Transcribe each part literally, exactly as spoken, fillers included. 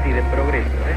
y de progreso. ¿eh?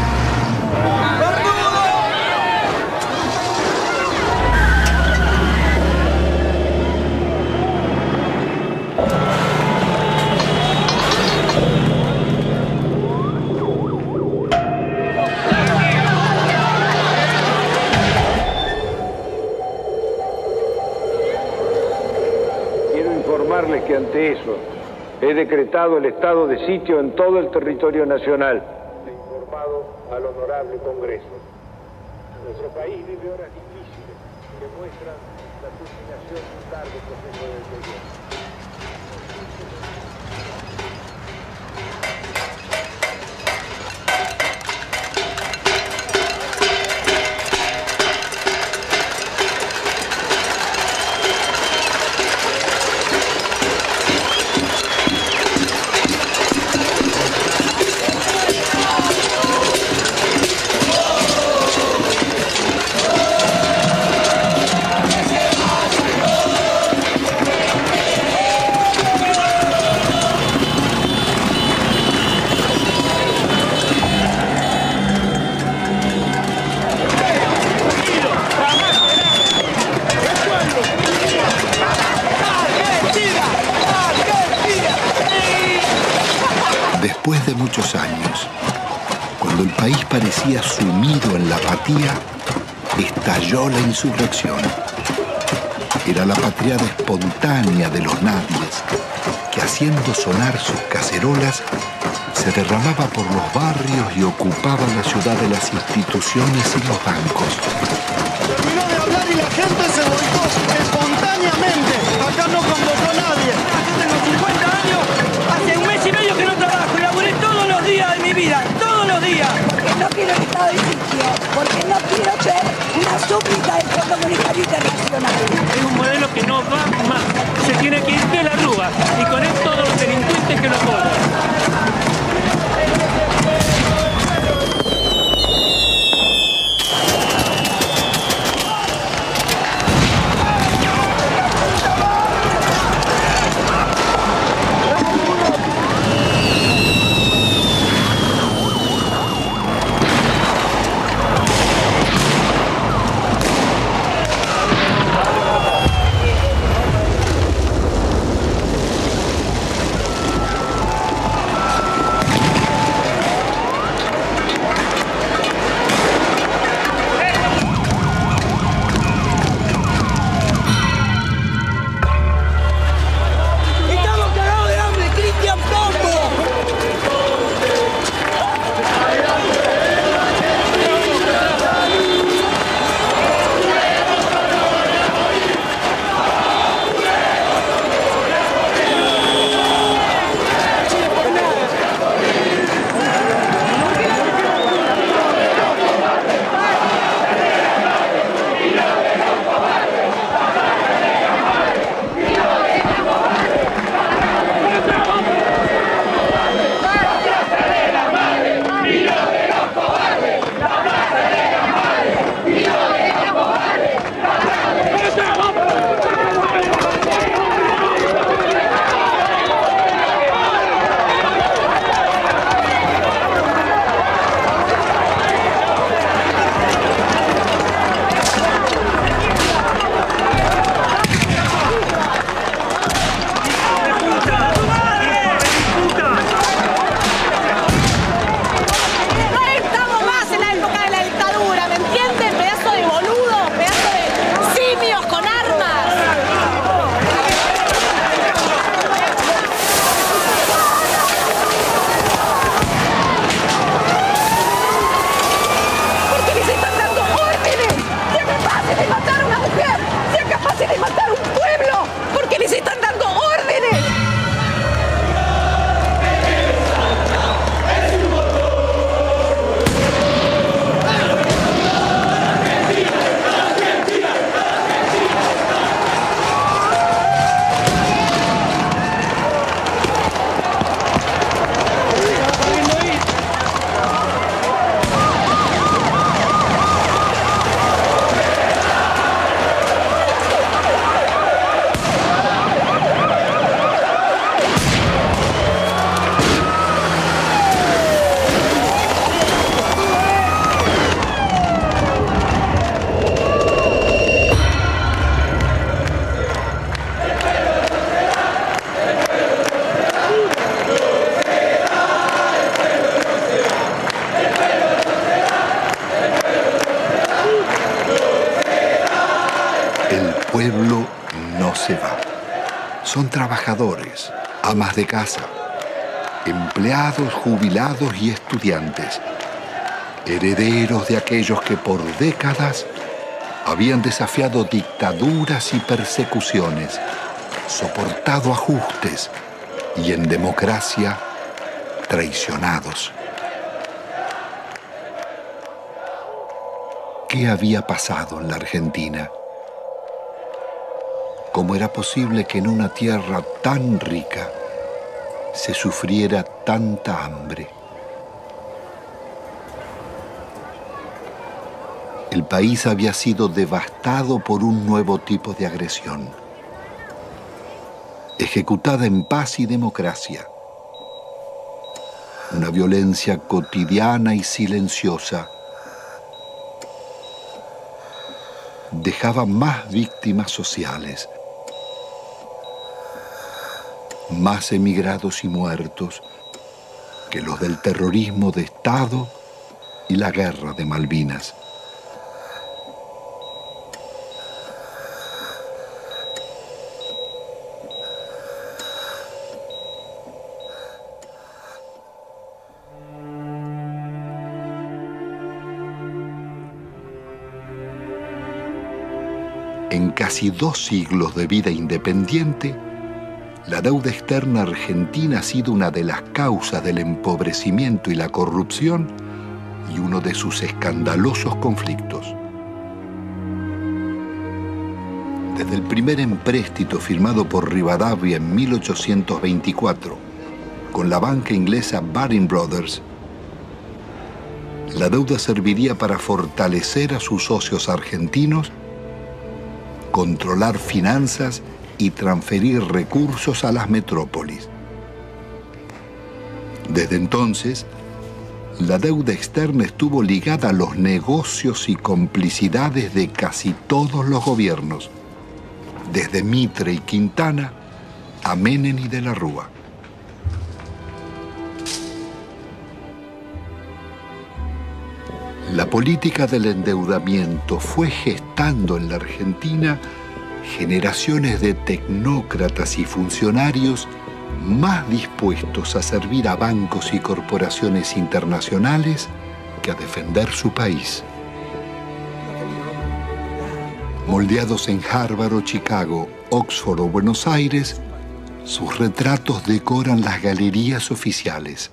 Que ante eso he decretado el estado de sitio en todo el territorio nacional. He informado al honorable Congreso. Nuestro país vive horas difíciles que muestran la culminación de un largo proceso de deterioro. Después de muchos años, cuando el país parecía sumido en la apatía, estalló la insurrección. Era la patriada espontánea de los nadies, que haciendo sonar sus cacerolas, se derramaba por los barrios y ocupaba la ciudad de las instituciones y los bancos. Terminó de hablar y la gente se volcó espontáneamente. Acá no convocó a nadie. Yo tengo cincuenta años, hace un mes y medio que no trabajo y laburé todos los días de mi vida, todos los días. Porque no quiero el estado de sitio, porque no quiero ser una súplica del Fondo Monetario Internacional. Es un modelo que no va más, se tiene que ir de la rúa y con él todos los delincuentes que lo apoyan. El pueblo no se va. Son trabajadores, amas de casa, empleados, jubilados y estudiantes, herederos de aquellos que por décadas habían desafiado dictaduras y persecuciones, soportado ajustes y en democracia traicionados. ¿Qué había pasado en la Argentina? ¿Cómo era posible que en una tierra tan rica se sufriera tanta hambre? El país había sido devastado por un nuevo tipo de agresión, ejecutada en paz y democracia. Una violencia cotidiana y silenciosa dejaba más víctimas sociales, más emigrados y muertos que los del terrorismo de Estado y la guerra de Malvinas. En casi dos siglos de vida independiente, la deuda externa argentina ha sido una de las causas del empobrecimiento y la corrupción y uno de sus escandalosos conflictos. Desde el primer empréstito firmado por Rivadavia en mil ochocientos veinticuatro con la banca inglesa Baring Brothers, la deuda serviría para fortalecer a sus socios argentinos, controlar finanzas y transferir recursos a las metrópolis. Desde entonces, la deuda externa estuvo ligada a los negocios y complicidades de casi todos los gobiernos, desde Mitre y Quintana a Menem y de la Rúa. La política del endeudamiento fue gestando en la Argentina generaciones de tecnócratas y funcionarios más dispuestos a servir a bancos y corporaciones internacionales que a defender su país. Moldeados en Harvard o Chicago, Oxford o Buenos Aires, sus retratos decoran las galerías oficiales.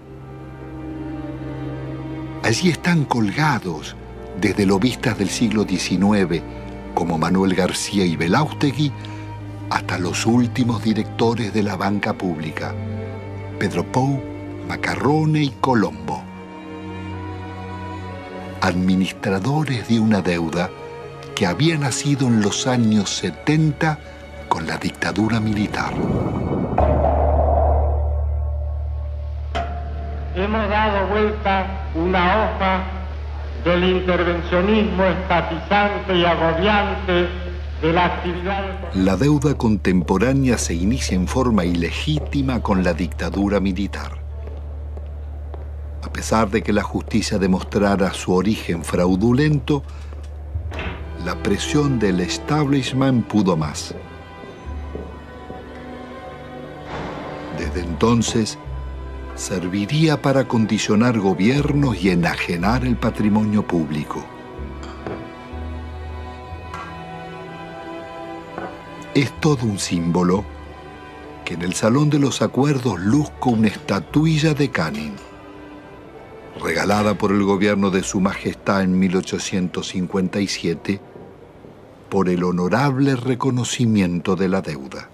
Allí están colgados desde lobistas del siglo diecinueve, como Manuel García y Belaustegui, hasta los últimos directores de la banca pública, Pedro Pou, Macarrone y Colombo. Administradores de una deuda que había nacido en los años setenta con la dictadura militar. Hemos dado vuelta una hoja del intervencionismo estatizante y agobiante de la actividad. La deuda contemporánea se inicia en forma ilegítima con la dictadura militar. A pesar de que la justicia demostrara su origen fraudulento, la presión del establishment pudo más. Desde entonces, serviría para condicionar gobiernos y enajenar el patrimonio público. Es todo un símbolo que en el Salón de los Acuerdos luzca una estatuilla de Canning, regalada por el gobierno de Su Majestad en mil ochocientos cincuenta y siete por el honorable reconocimiento de la deuda.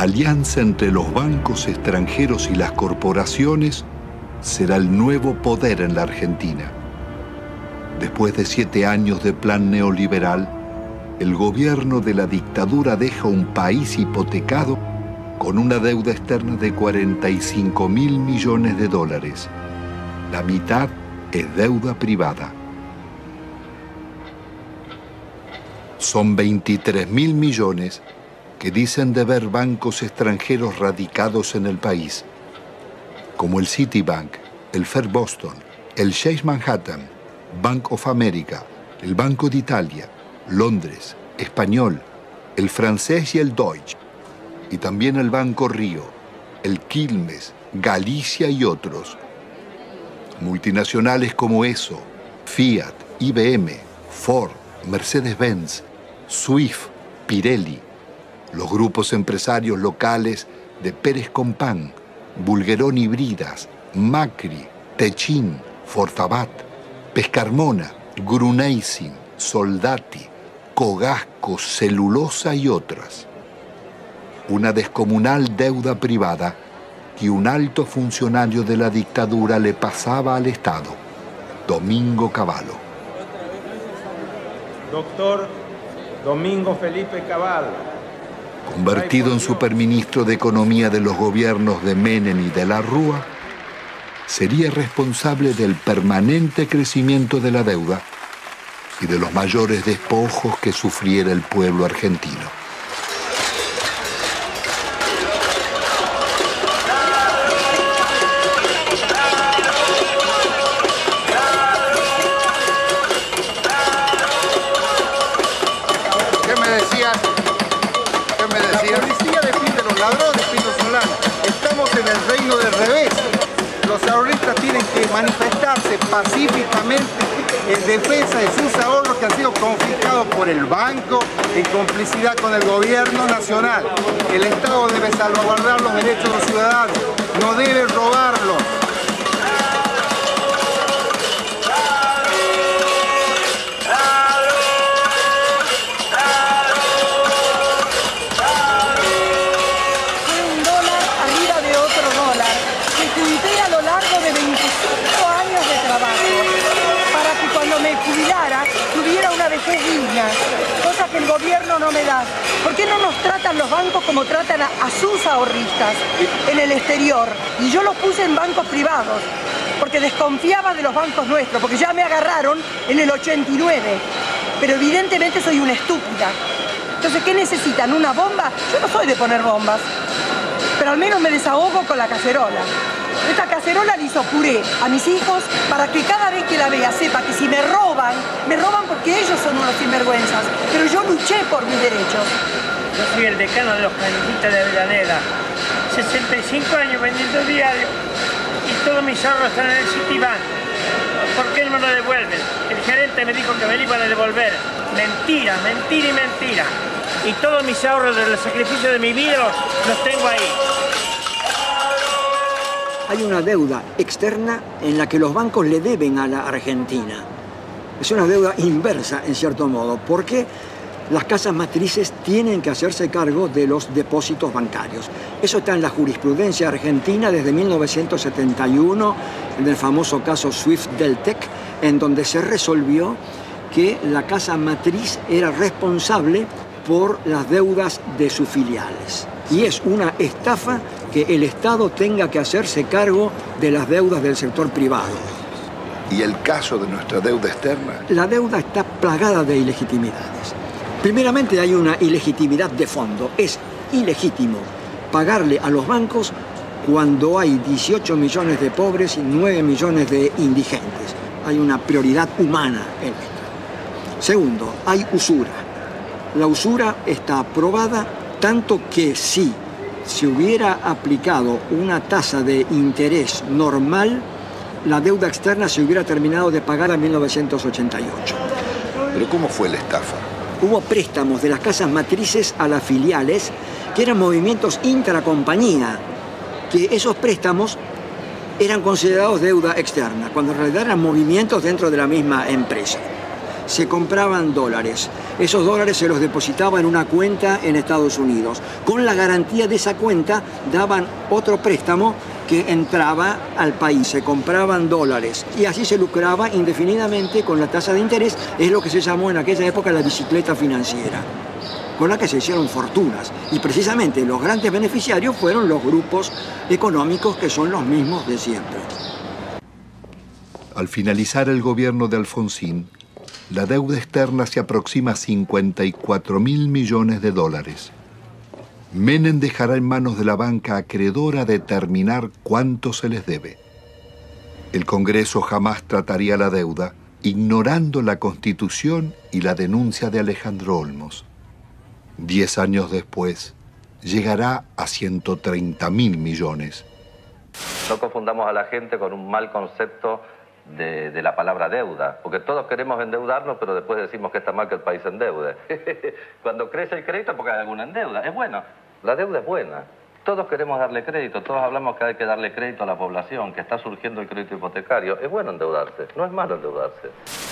La alianza entre los bancos extranjeros y las corporaciones será el nuevo poder en la Argentina. Después de siete años de plan neoliberal, el gobierno de la dictadura deja un país hipotecado con una deuda externa de cuarenta y cinco mil millones de dólares. La mitad es deuda privada. Son veintitrés mil millones que dicen deber bancos extranjeros radicados en el país, como el Citibank, el First Boston, el Chase Manhattan, Bank of America, el Banco de Italia, Londres, Español, el francés y el Deutsche, y también el Banco Río, el Quilmes, Galicia y otros. Multinacionales como ESSO, Fiat, I B M, Ford, Mercedes-Benz, Swift, Pirelli, los grupos empresarios locales de Pérez Compán, Bulguerón y Bridas, Macri, Techin, Fortabat, Pescarmona, Gruneisin, Soldati, Cogasco, Celulosa y otras. Una descomunal deuda privada que un alto funcionario de la dictadura le pasaba al Estado, Domingo Cavallo. Doctor Domingo Felipe Cavallo. Convertido en superministro de Economía de los gobiernos de Menem y de la Rúa, sería responsable del permanente crecimiento de la deuda y de los mayores despojos que sufriera el pueblo argentino. ¿Qué me decías? ¿Qué me decías? La policía defiende a los ladrones, Pino Solano. Estamos en el reino del revés. Los ahorristas tienen que manifestarse pacíficamente en defensa de sus ahorros que han sido confiscados por el banco en complicidad con el gobierno nacional. El Estado debe salvaguardar los derechos de los ciudadanos, no debe robarlos. Cosa que el gobierno no me da. ¿Por qué no nos tratan los bancos como tratan a, a sus ahorristas en el exterior? Y yo los puse en bancos privados, porque desconfiaba de los bancos nuestros, porque ya me agarraron en el ochenta y nueve. Pero evidentemente soy una estúpida. Entonces, ¿qué necesitan? ¿Una bomba? Yo no soy de poner bombas, pero al menos me desahogo con la cacerola. Esta cacerola le hizo puré a mis hijos para que cada vez que la vea sepa que si me roban, me roban porque ellos son unos sinvergüenzas. Pero yo luché por mis derechos. Yo soy el decano de los canitistas de Avellaneda. sesenta y cinco años vendiendo diario y todos mis ahorros están en el Citibank. ¿Por qué no me lo devuelven? El gerente me dijo que me lo iban a devolver. Mentira, mentira y mentira. Y todos mis ahorros del sacrificio de mi vida los, los tengo ahí. Hay una deuda externa en la que los bancos le deben a la Argentina. Es una deuda inversa, en cierto modo, porque las casas matrices tienen que hacerse cargo de los depósitos bancarios. Eso está en la jurisprudencia argentina desde mil novecientos setenta y uno, en el famoso caso Swift-Deltec, en donde se resolvió que la casa matriz era responsable por las deudas de sus filiales. Y es una estafa que el Estado tenga que hacerse cargo de las deudas del sector privado. ¿Y el caso de nuestra deuda externa? La deuda está plagada de ilegitimidades. Primeramente hay una ilegitimidad de fondo. Es ilegítimo pagarle a los bancos cuando hay dieciocho millones de pobres y nueve millones de indigentes. Hay una prioridad humana en esto. Segundo, hay usura. La usura está aprobada tanto que si se hubiera aplicado una tasa de interés normal, la deuda externa se hubiera terminado de pagar en mil novecientos ochenta y ocho. ¿Pero cómo fue la estafa? Hubo préstamos de las casas matrices a las filiales, que eran movimientos intracompañía, que esos préstamos eran considerados deuda externa, cuando en realidad eran movimientos dentro de la misma empresa. se compraban dólares. Esos dólares se los depositaba en una cuenta en Estados Unidos. Con la garantía de esa cuenta daban otro préstamo que entraba al país. Se compraban dólares y así se lucraba indefinidamente con la tasa de interés. Es lo que se llamó en aquella época la bicicleta financiera, con la que se hicieron fortunas. Y precisamente los grandes beneficiarios fueron los grupos económicos que son los mismos de siempre. Al finalizar el gobierno de Alfonsín, la deuda externa se aproxima a cincuenta y cuatro mil millones de dólares. Menem dejará en manos de la banca acreedora determinar cuánto se les debe. El Congreso jamás trataría la deuda, ignorando la Constitución y la denuncia de Alejandro Olmos. Diez años después, llegará a ciento treinta mil millones. No confundamos a la gente con un mal concepto de, de la palabra deuda, porque todos queremos endeudarnos, pero después decimos que está mal que el país se endeude. Cuando crece el crédito, porque hay alguna en deuda. Es bueno, la deuda es buena. Todos queremos darle crédito, todos hablamos que hay que darle crédito a la población, que está surgiendo el crédito hipotecario. Es bueno endeudarse, no es malo endeudarse.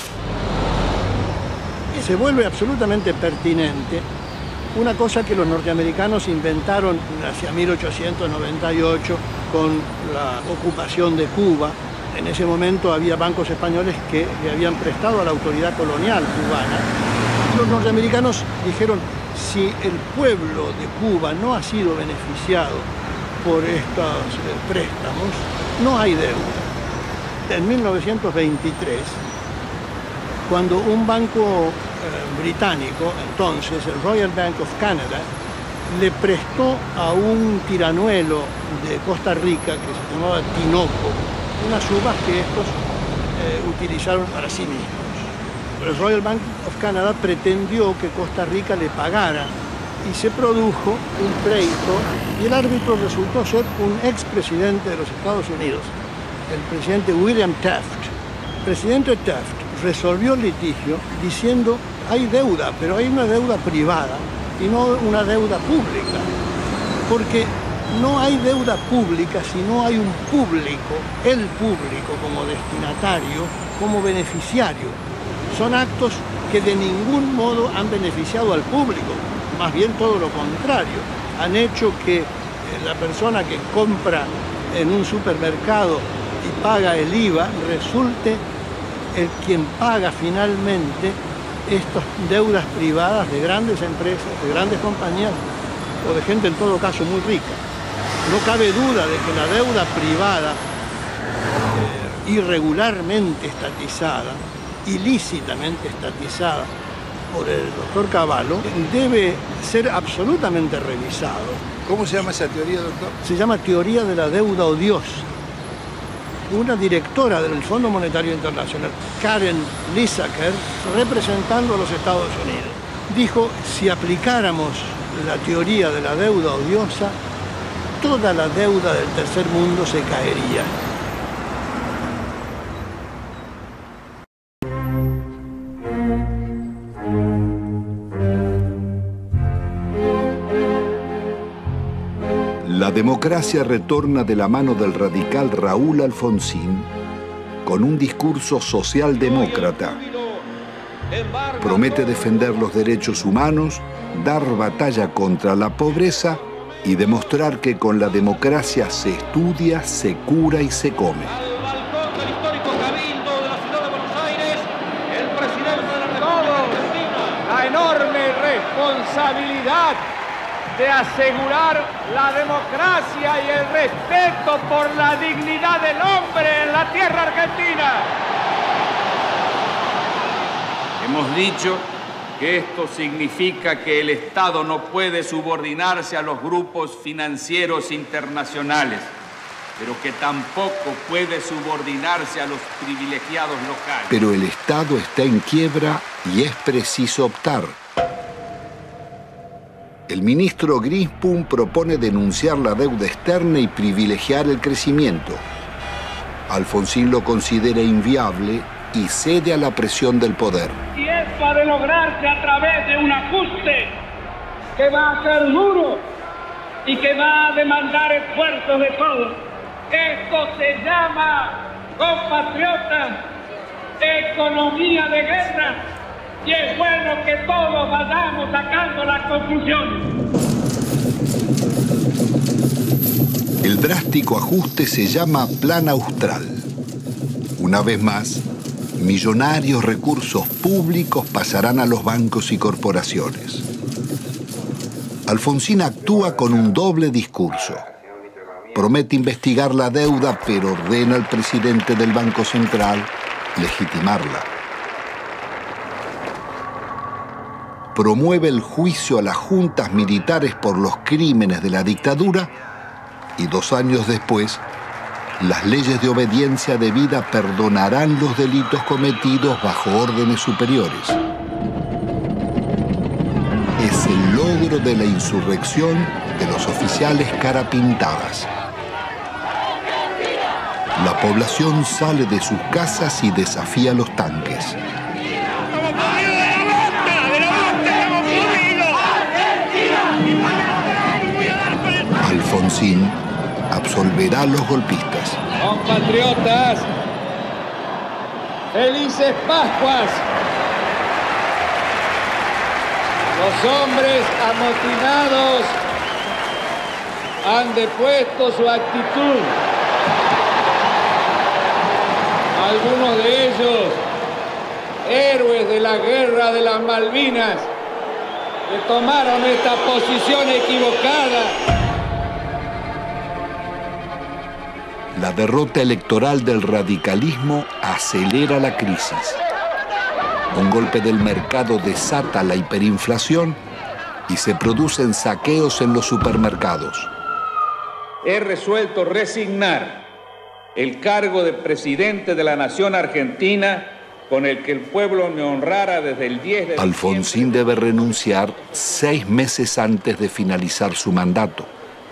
Y se vuelve absolutamente pertinente una cosa que los norteamericanos inventaron hacia mil ochocientos noventa y ocho con la ocupación de Cuba. En ese momento había bancos españoles que le habían prestado a la autoridad colonial cubana. Los norteamericanos dijeron, si el pueblo de Cuba no ha sido beneficiado por estos préstamos, no hay deuda. En mil novecientos veintitrés, cuando un banco eh, británico, entonces el Royal Bank of Canada, le prestó a un tiranuelo de Costa Rica que se llamaba Tinoco, unas uvas que estos eh, utilizaron para sí mismos. El Royal Bank of Canada pretendió que Costa Rica le pagara y se produjo un pleito y el árbitro resultó ser un expresidente de los Estados Unidos, el presidente William Taft. El presidente Taft resolvió el litigio diciendo hay deuda, pero hay una deuda privada y no una deuda pública, porque no hay deuda pública si no hay un público, el público como destinatario, como beneficiario. Son actos que de ningún modo han beneficiado al público, más bien todo lo contrario. Han hecho que la persona que compra en un supermercado y paga el I V A resulte el quien paga finalmente estas deudas privadas de grandes empresas, de grandes compañías o de gente en todo caso muy rica. No cabe duda de que la deuda privada eh, irregularmente estatizada, ilícitamente estatizada por el doctor Cavallo, debe ser absolutamente revisado. ¿Cómo se llama esa teoría, doctor? Se llama teoría de la deuda odiosa. Una directora del Fondo Monetario Internacional, Karen Lissaker, representando a los Estados Unidos, dijo, si aplicáramos la teoría de la deuda odiosa, toda la deuda del tercer mundo se caería. La democracia retorna de la mano del radical Raúl Alfonsín con un discurso socialdemócrata. Promete defender los derechos humanos, dar batalla contra la pobreza y demostrar que con la democracia se estudia, se cura y se come. Al balcón del histórico Cabildo de la ciudad de Buenos Aires, el presidente de la República Argentina. La enorme responsabilidad de asegurar la democracia y el respeto por la dignidad del hombre en la tierra argentina. Hemos dicho que esto significa que el Estado no puede subordinarse a los grupos financieros internacionales, pero que tampoco puede subordinarse a los privilegiados locales. Pero el Estado está en quiebra y es preciso optar. El ministro Grinspoon propone denunciar la deuda externa y privilegiar el crecimiento. Alfonsín lo considera inviable y cede a la presión del poder. Y esto ha de lograrse a través de un ajuste que va a ser duro y que va a demandar esfuerzos de todos. Esto se llama, compatriotas, economía de guerra. y es bueno que todos vayamos sacando las conclusiones. El drástico ajuste se llama Plan Austral. Una vez más, millonarios recursos públicos pasarán a los bancos y corporaciones. Alfonsín actúa con un doble discurso. Promete investigar la deuda, pero ordena al presidente del Banco Central legitimarla. Promueve el juicio a las juntas militares por los crímenes de la dictadura y dos años después, las leyes de obediencia debida perdonarán los delitos cometidos bajo órdenes superiores. Es el logro de la insurrección de los oficiales carapintadas. La población sale de sus casas y desafía los tanques. Alfonsín absolverá a los golpistas. Compatriotas, felices Pascuas. Los hombres amotinados han depuesto su actitud. Algunos de ellos, héroes de la guerra de las Malvinas, que tomaron esta posición equivocada. La derrota electoral del radicalismo acelera la crisis. Un golpe del mercado desata la hiperinflación y se producen saqueos en los supermercados. He resuelto resignar el cargo de presidente de la nación argentina con el que el pueblo me honrara desde el diez de diciembre. Alfonsín debe renunciar seis meses antes de finalizar su mandato.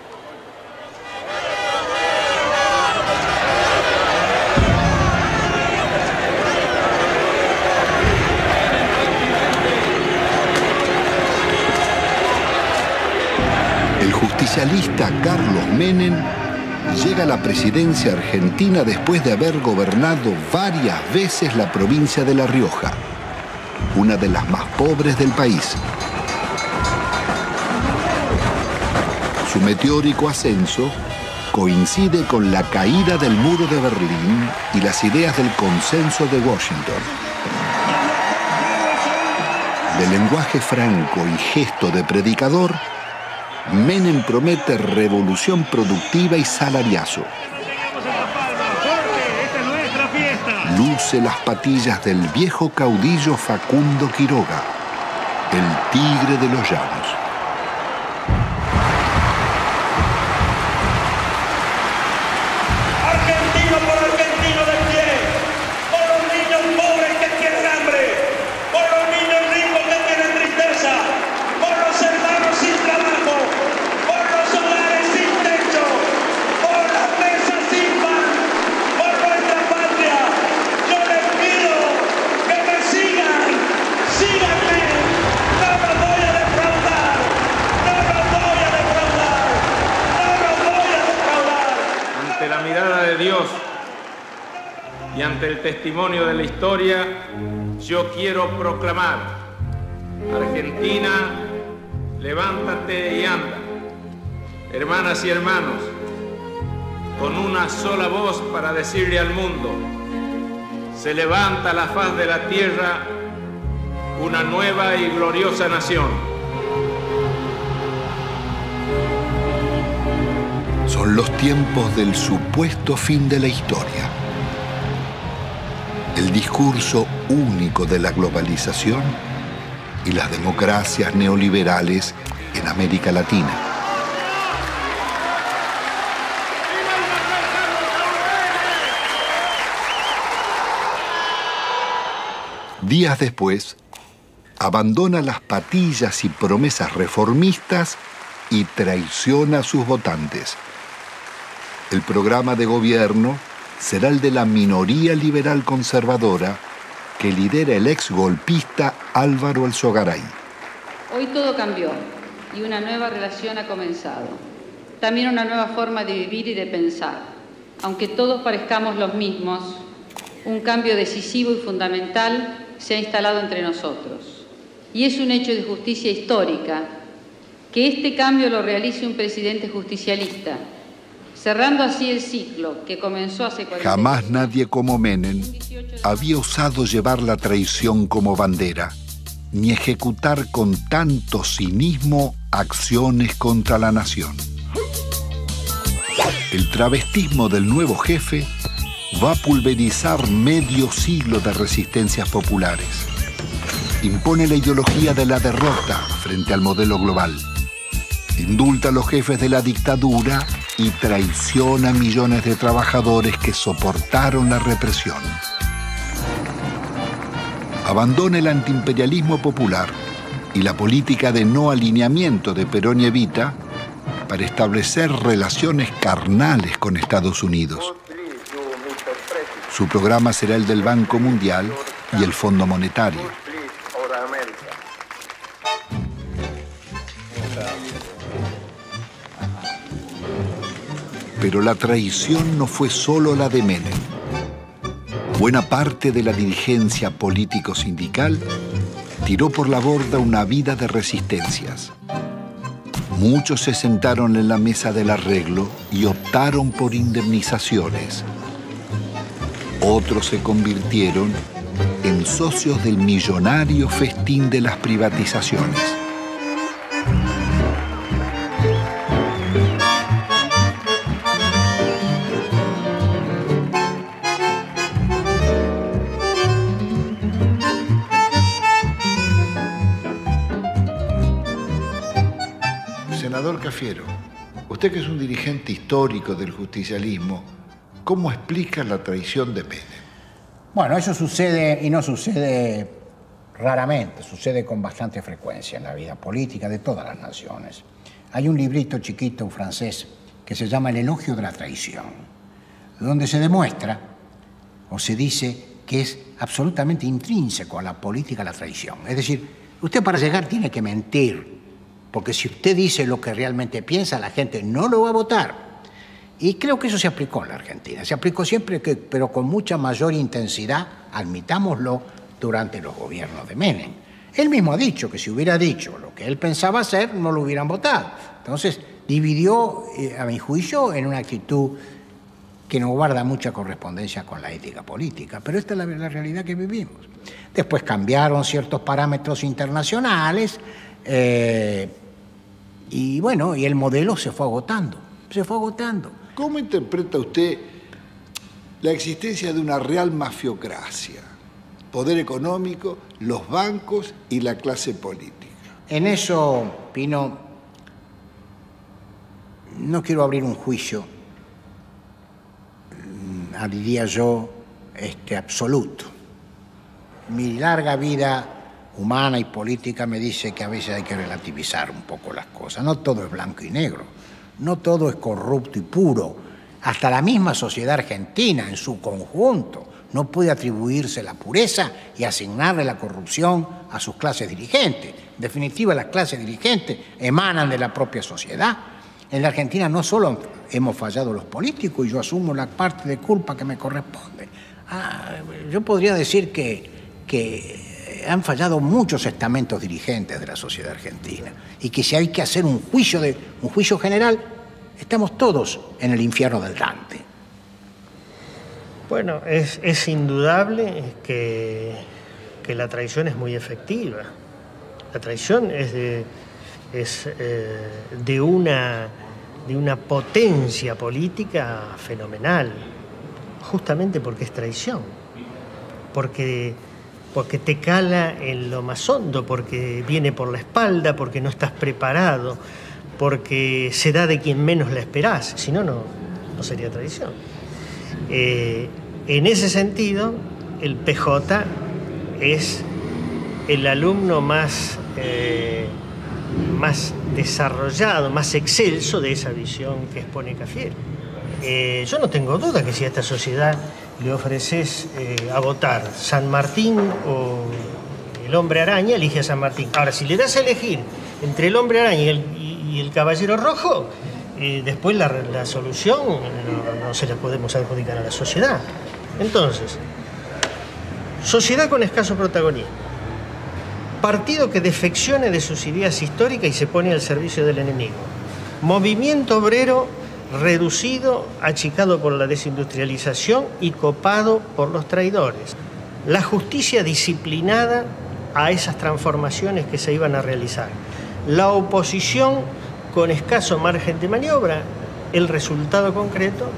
El justicialista Carlos Menem llega a la presidencia argentina después de haber gobernado varias veces la provincia de La Rioja, una de las más pobres del país. Su meteórico ascenso coincide con la caída del muro de Berlín y las ideas del consenso de Washington. De lenguaje franco y gesto de predicador, Menem promete revolución productiva y salariazo. Luce las patillas del viejo caudillo Facundo Quiroga, el tigre de los llanos. Argentino por argentino de pie, por los niños pobres que tienen hambre, por los niños ricos que tienen tristeza, por los hermanos sin trabajo, por los hogares sin techo, por las mesas sin pan, por nuestra patria. Yo les pido que me sigan, síganme, no los voy a defraudar, no los voy a defraudar, no los voy a defraudar. Ante la mirada de Dios y ante el testimonio de la historia, yo quiero proclamar: Argentina, levántate y anda. Hermanas y hermanos, con una sola voz para decirle al mundo: se levanta a la faz de la tierra una nueva y gloriosa nación. Son los tiempos del supuesto fin de la historia. El discurso único de la globalización y las democracias neoliberales en América Latina. Días después, abandona las patillas y promesas reformistas y traiciona a sus votantes. El programa de gobierno será el de la minoría liberal conservadora que lidera el ex golpista Álvaro Alzogaray. Hoy todo cambió y una nueva relación ha comenzado. También una nueva forma de vivir y de pensar. Aunque todos parezcamos los mismos, un cambio decisivo y fundamental se ha instalado entre nosotros. Y es un hecho de justicia histórica que este cambio lo realice un presidente justicialista, cerrando así el ciclo que comenzó hace cuarenta años. Jamás nadie como Menem había osado llevar la traición como bandera, ni ejecutar con tanto cinismo acciones contra la nación. El travestismo del nuevo jefe va a pulverizar medio siglo de resistencias populares. Impone la ideología de la derrota frente al modelo global. Indulta a los jefes de la dictadura y traiciona a millones de trabajadores que soportaron la represión. Abandona el antiimperialismo popular y la política de no alineamiento de Perón y Evita para establecer relaciones carnales con Estados Unidos. Su programa será el del Banco Mundial y el Fondo Monetario. Pero la traición no fue solo la de Menem. Buena parte de la dirigencia político-sindical tiró por la borda una vida de resistencias. Muchos se sentaron en la mesa del arreglo y optaron por indemnizaciones. Otros se convirtieron en socios del millonario festín de las privatizaciones. Senador Cafiero, usted que es un dirigente histórico del justicialismo, ¿cómo explica la traición de Menem? Bueno, eso sucede y no sucede raramente, sucede con bastante frecuencia en la vida política de todas las naciones. Hay un librito chiquito francés que se llama El elogio de la traición, donde se demuestra o se dice que es absolutamente intrínseco a la política la traición. Es decir, usted para llegar tiene que mentir, porque si usted dice lo que realmente piensa, la gente no lo va a votar. Y creo que eso se aplicó en la Argentina. Se aplicó siempre, que, pero con mucha mayor intensidad, admitámoslo, durante los gobiernos de Menem. Él mismo ha dicho que si hubiera dicho lo que él pensaba hacer, no lo hubieran votado. Entonces, dividió, eh, a mi juicio, en una actitud que no guarda mucha correspondencia con la ética política. Pero esta es la, la realidad que vivimos. Después cambiaron ciertos parámetros internacionales, eh, y bueno, y el modelo se fue agotando, se fue agotando. ¿Cómo interpreta usted la existencia de una real mafiocracia? Poder económico, los bancos y la clase política. En eso, Pino, no quiero abrir un juicio, diría yo, este, absoluto. Mi larga vida humana y política me dice que a veces hay que relativizar un poco las cosas. No todo es blanco y negro, no todo es corrupto y puro. Hasta la misma sociedad argentina en su conjunto no puede atribuirse la pureza y asignarle la corrupción a sus clases dirigentes. En definitiva, las clases dirigentes emanan de la propia sociedad. En la Argentina no solo hemos fallado los políticos, y yo asumo la parte de culpa que me corresponde. Ah, yo podría decir que, que han fallado muchos estamentos dirigentes de la sociedad argentina, y que si hay que hacer un juicio, de, un juicio general, estamos todos en el infierno del Dante. Bueno, es, es indudable que, que la traición es muy efectiva. La traición es de, es, eh, de, una, de una potencia política fenomenal, justamente porque es traición, porque, porque te cala en lo más hondo, porque viene por la espalda, porque no estás preparado, porque se da de quien menos la esperás, si no, no, no sería traición. Eh, en ese sentido, el P J es el alumno más, eh, más desarrollado, más excelso de esa visión que expone Cafiero. Eh, yo no tengo duda que si a esta sociedad le ofreces eh, a votar San Martín o el Hombre Araña, elige a San Martín. Ahora, si le das a elegir entre el Hombre Araña y el, y, y el Caballero Rojo, eh, después la, la solución no, no se la podemos adjudicar a la sociedad. Entonces, Sociedad con escaso protagonismo. Partido que defeccione de sus ideas históricas y se pone al servicio del enemigo. Movimiento obrero reducido, achicado por la desindustrialización y copado por los traidores. La justicia disciplinada a esas transformaciones que se iban a realizar. La oposición con escaso margen de maniobra. El resultado concreto.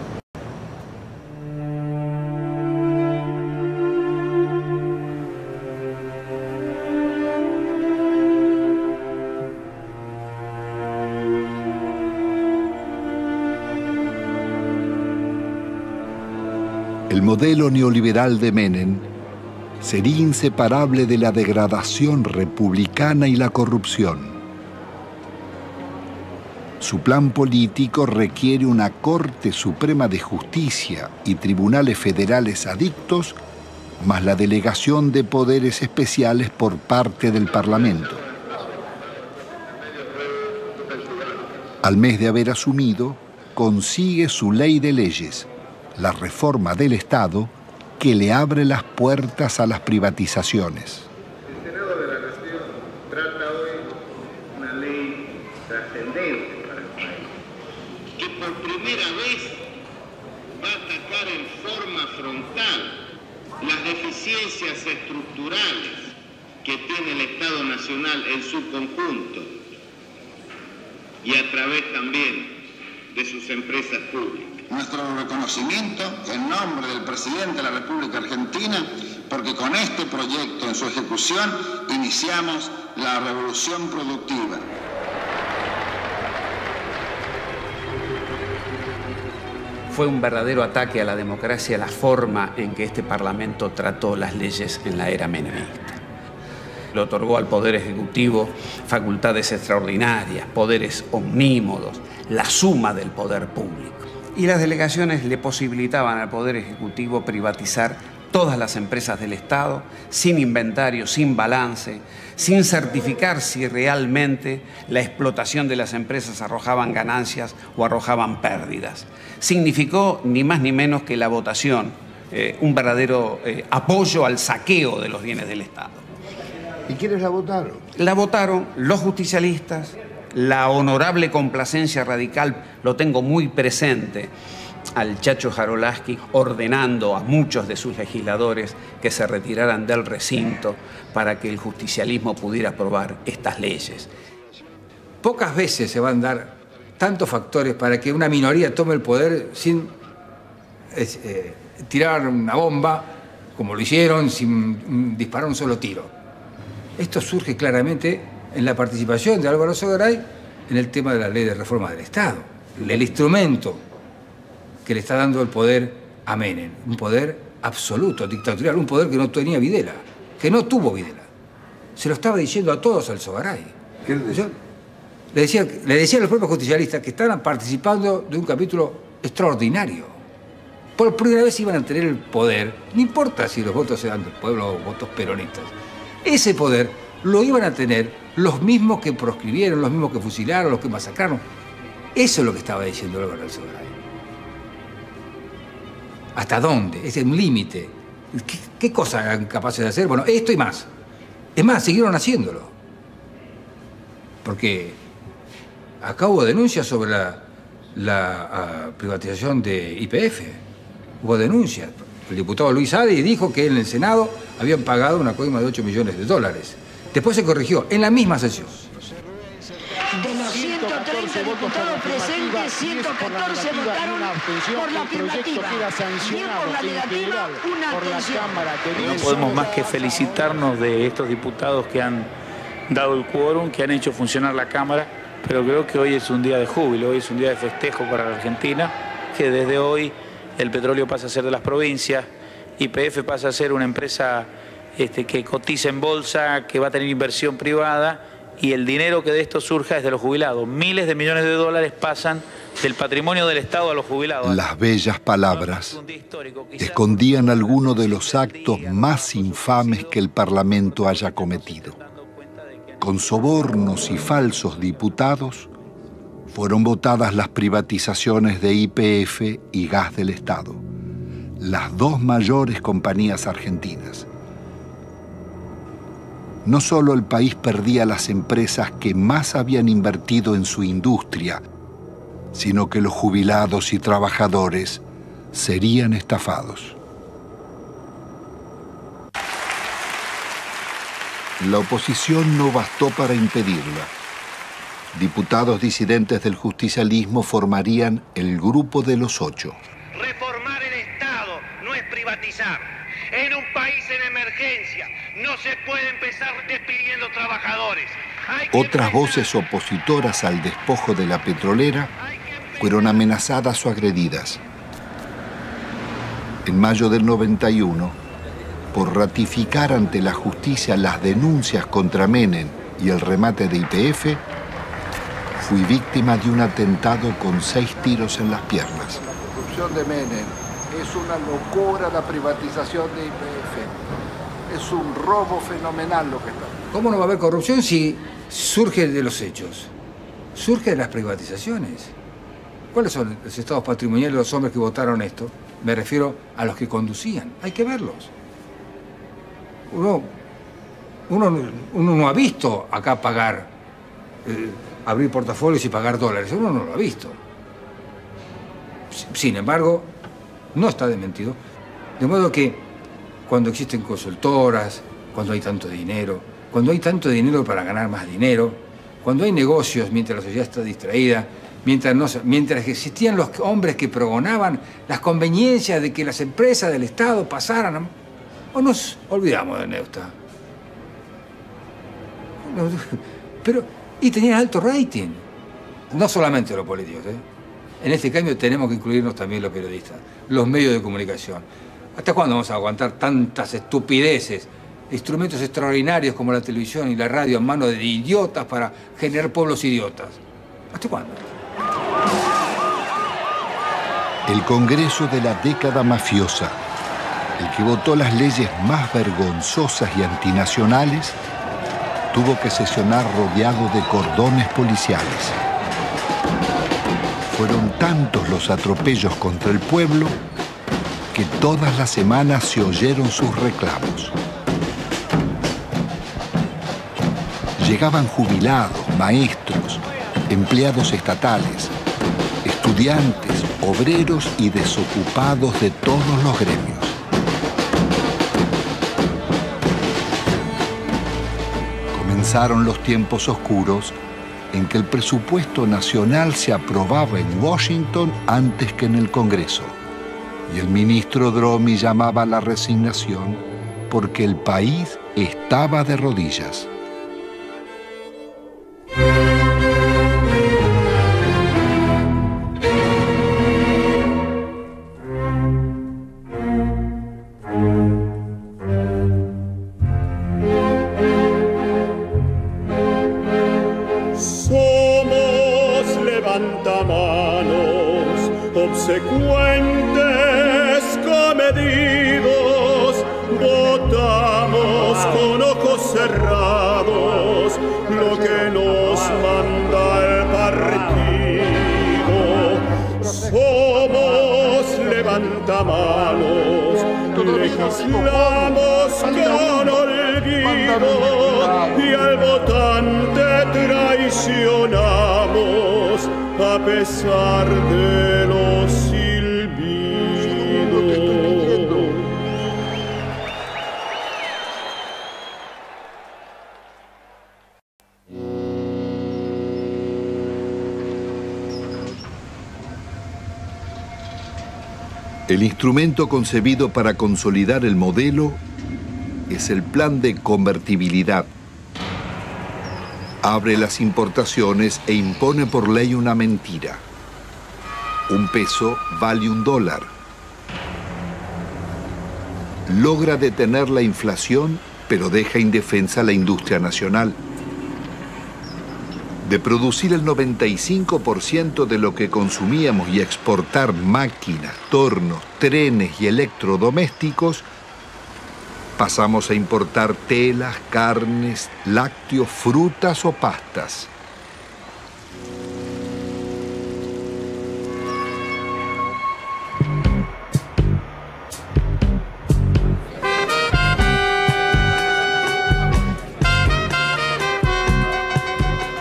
El modelo neoliberal de Menem sería inseparable de la degradación republicana y la corrupción. Su plan político requiere una Corte Suprema de Justicia y tribunales federales adictos, más la delegación de poderes especiales por parte del Parlamento. Al mes de haber asumido, consigue su ley de leyes, la reforma del Estado, que le abre las puertas a las privatizaciones. El Senado de la Nación trata hoy una ley trascendente para el país, que por primera vez va a atacar en forma frontal las deficiencias estructurales que tiene el Estado Nacional en su conjunto y a través también de sus empresas públicas. Nuestro reconocimiento en nombre del presidente de la República Argentina, porque con este proyecto en su ejecución iniciamos la revolución productiva. Fue un verdadero ataque a la democracia la forma en que este Parlamento trató las leyes en la era menemista. Le otorgó al Poder Ejecutivo facultades extraordinarias, poderes omnímodos, la suma del poder público. Y las delegaciones le posibilitaban al Poder Ejecutivo privatizar todas las empresas del Estado, sin inventario, sin balance, sin certificar si realmente la explotación de las empresas arrojaban ganancias o arrojaban pérdidas. Significó ni más ni menos que la votación, eh, un verdadero eh, apoyo al saqueo de los bienes del Estado. ¿Y quiénes la votaron? La votaron los justicialistas, la honorable complacencia radical, lo tengo muy presente, al Chacho Jarolaski ordenando a muchos de sus legisladores que se retiraran del recinto para que el justicialismo pudiera aprobar estas leyes. Pocas veces se van a dar tantos factores para que una minoría tome el poder sin eh, tirar una bomba, como lo hicieron, sin disparar un solo tiro. Esto surge claramente en la participación de Álvaro Sogaray en el tema de la ley de reforma del Estado. El instrumento que le está dando el poder a Menem, un poder absoluto, dictatorial, un poder que no tenía Videla, que no tuvo Videla. Se lo estaba diciendo a todos al Sogaray. ¿Qué le decía? Le decía, le decía a los propios justicialistas que estaban participando de un capítulo extraordinario. Por primera vez iban a tener el poder, no importa si los votos eran del pueblo o votos peronistas, ese poder lo iban a tener los mismos que proscribieron, los mismos que fusilaron, los que masacraron. Eso es lo que estaba diciendo Álvaro Sogaray. ¿Hasta dónde? Es un límite. ¿Qué, ¿Qué cosas eran capaces de hacer? Bueno, esto y más. Es más, siguieron haciéndolo. Porque acá hubo denuncias sobre la, la uh, privatización de Y P F. Hubo denuncias. El diputado Luis Adi dijo que en el Senado habían pagado una coima de ocho millones de dólares. Después se corrigió, en la misma sesión. De los ciento treinta diputados presentes, ciento catorce votaron por la afirmativa. Bien por la negativa, una abstención. No podemos más que felicitarnos de estos diputados que han dado el quórum, que han hecho funcionar la Cámara, pero creo que hoy es un día de júbilo, hoy es un día de festejo para la Argentina, que desde hoy el petróleo pasa a ser de las provincias, Y P F pasa a ser una empresa este, que cotiza en bolsa, que va a tener inversión privada, y el dinero que de esto surja es de los jubilados. Miles de millones de dólares pasan del patrimonio del Estado a los jubilados. Las bellas palabras escondían algunos de los actos más infames que el Parlamento haya cometido. Con sobornos y falsos diputados fueron votadas las privatizaciones de Y P F y Gas del Estado, las dos mayores compañías argentinas. no solo el país perdía las empresas que más habían invertido en su industria, sino que los jubilados y trabajadores serían estafados. La oposición no bastó para impedirla. Diputados disidentes del justicialismo formarían el Grupo de los Ocho. Reformar el Estado no es privatizar. En un país en emergencia no se puede empezar despidiendo trabajadores. Otras voces opositoras al despojo de la petrolera fueron amenazadas o agredidas. En mayo del noventa y uno, por ratificar ante la justicia las denuncias contra Menem y el remate de Y P F, fui víctima de un atentado con seis tiros en las piernas. La corrupción de Menem es una locura, la privatización de Y P F. Es un robo fenomenal lo que está. ¿Cómo no va a haber corrupción si surge de los hechos? Surge de las privatizaciones. ¿Cuáles son los estados patrimoniales de los hombres que votaron esto? Me refiero a los que conducían. Hay que verlos. Uno, uno, uno no ha visto acá pagar, eh, abrir portafolios y pagar dólares. Uno no lo ha visto. Sin embargo, no está desmentido. De modo que cuando existen consultoras, cuando hay tanto dinero, cuando hay tanto dinero para ganar más dinero, cuando hay negocios mientras la sociedad está distraída, mientras, no, mientras existían los hombres que pregonaban las conveniencias de que las empresas del Estado pasaran a... ¿O nos olvidamos de Neusta? No, pero, y tenían alto rating. No solamente los políticos, ¿eh? En este cambio tenemos que incluirnos también los periodistas, los medios de comunicación. ¿Hasta cuándo vamos a aguantar tantas estupideces? Instrumentos extraordinarios como la televisión y la radio en manos de idiotas para generar pueblos idiotas. ¿Hasta cuándo? El Congreso de la década mafiosa, el que votó las leyes más vergonzosas y antinacionales, tuvo que sesionar rodeado de cordones policiales. Fueron tantos los atropellos contra el pueblo que todas las semanas se oyeron sus reclamos. Llegaban jubilados, maestros, empleados estatales, estudiantes, obreros y desocupados de todos los gremios. Comenzaron los tiempos oscuros en que el presupuesto nacional se aprobaba en Washington antes que en el Congreso. Y el ministro Dromi llamaba a la resignación porque el país estaba de rodillas. Obsecuentes, comedidos, votamos con ojos cerrados lo que nos manda el partido. Somos levantamanos, legislamos con olvido y al votante traicionamos a pesar de los silbidos. El instrumento concebido para consolidar el modelo es el plan de convertibilidad. Abre las importaciones e impone por ley una mentira. Un peso vale un dólar. Logra detener la inflación, pero deja indefensa la industria nacional. De producir el noventa y cinco por ciento de lo que consumíamos y exportar máquinas, tornos, trenes y electrodomésticos, pasamos a importar telas, carnes, lácteos, frutas o pastas.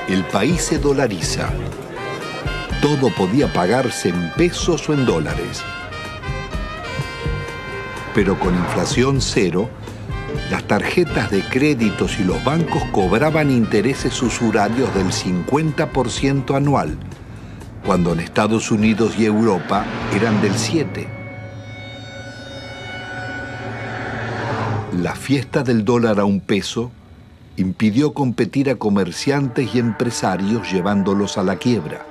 El país se dolariza. Todo podía pagarse en pesos o en dólares. Pero con inflación cero, las tarjetas de créditos y los bancos cobraban intereses usurarios del cincuenta por ciento anual, cuando en Estados Unidos y Europa eran del siete por ciento. La fiesta del dólar a un peso impidió competir a comerciantes y empresarios llevándolos a la quiebra.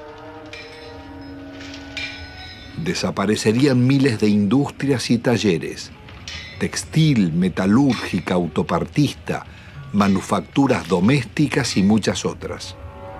Desaparecerían miles de industrias y talleres, textil, metalúrgica, autopartista, manufacturas domésticas y muchas otras.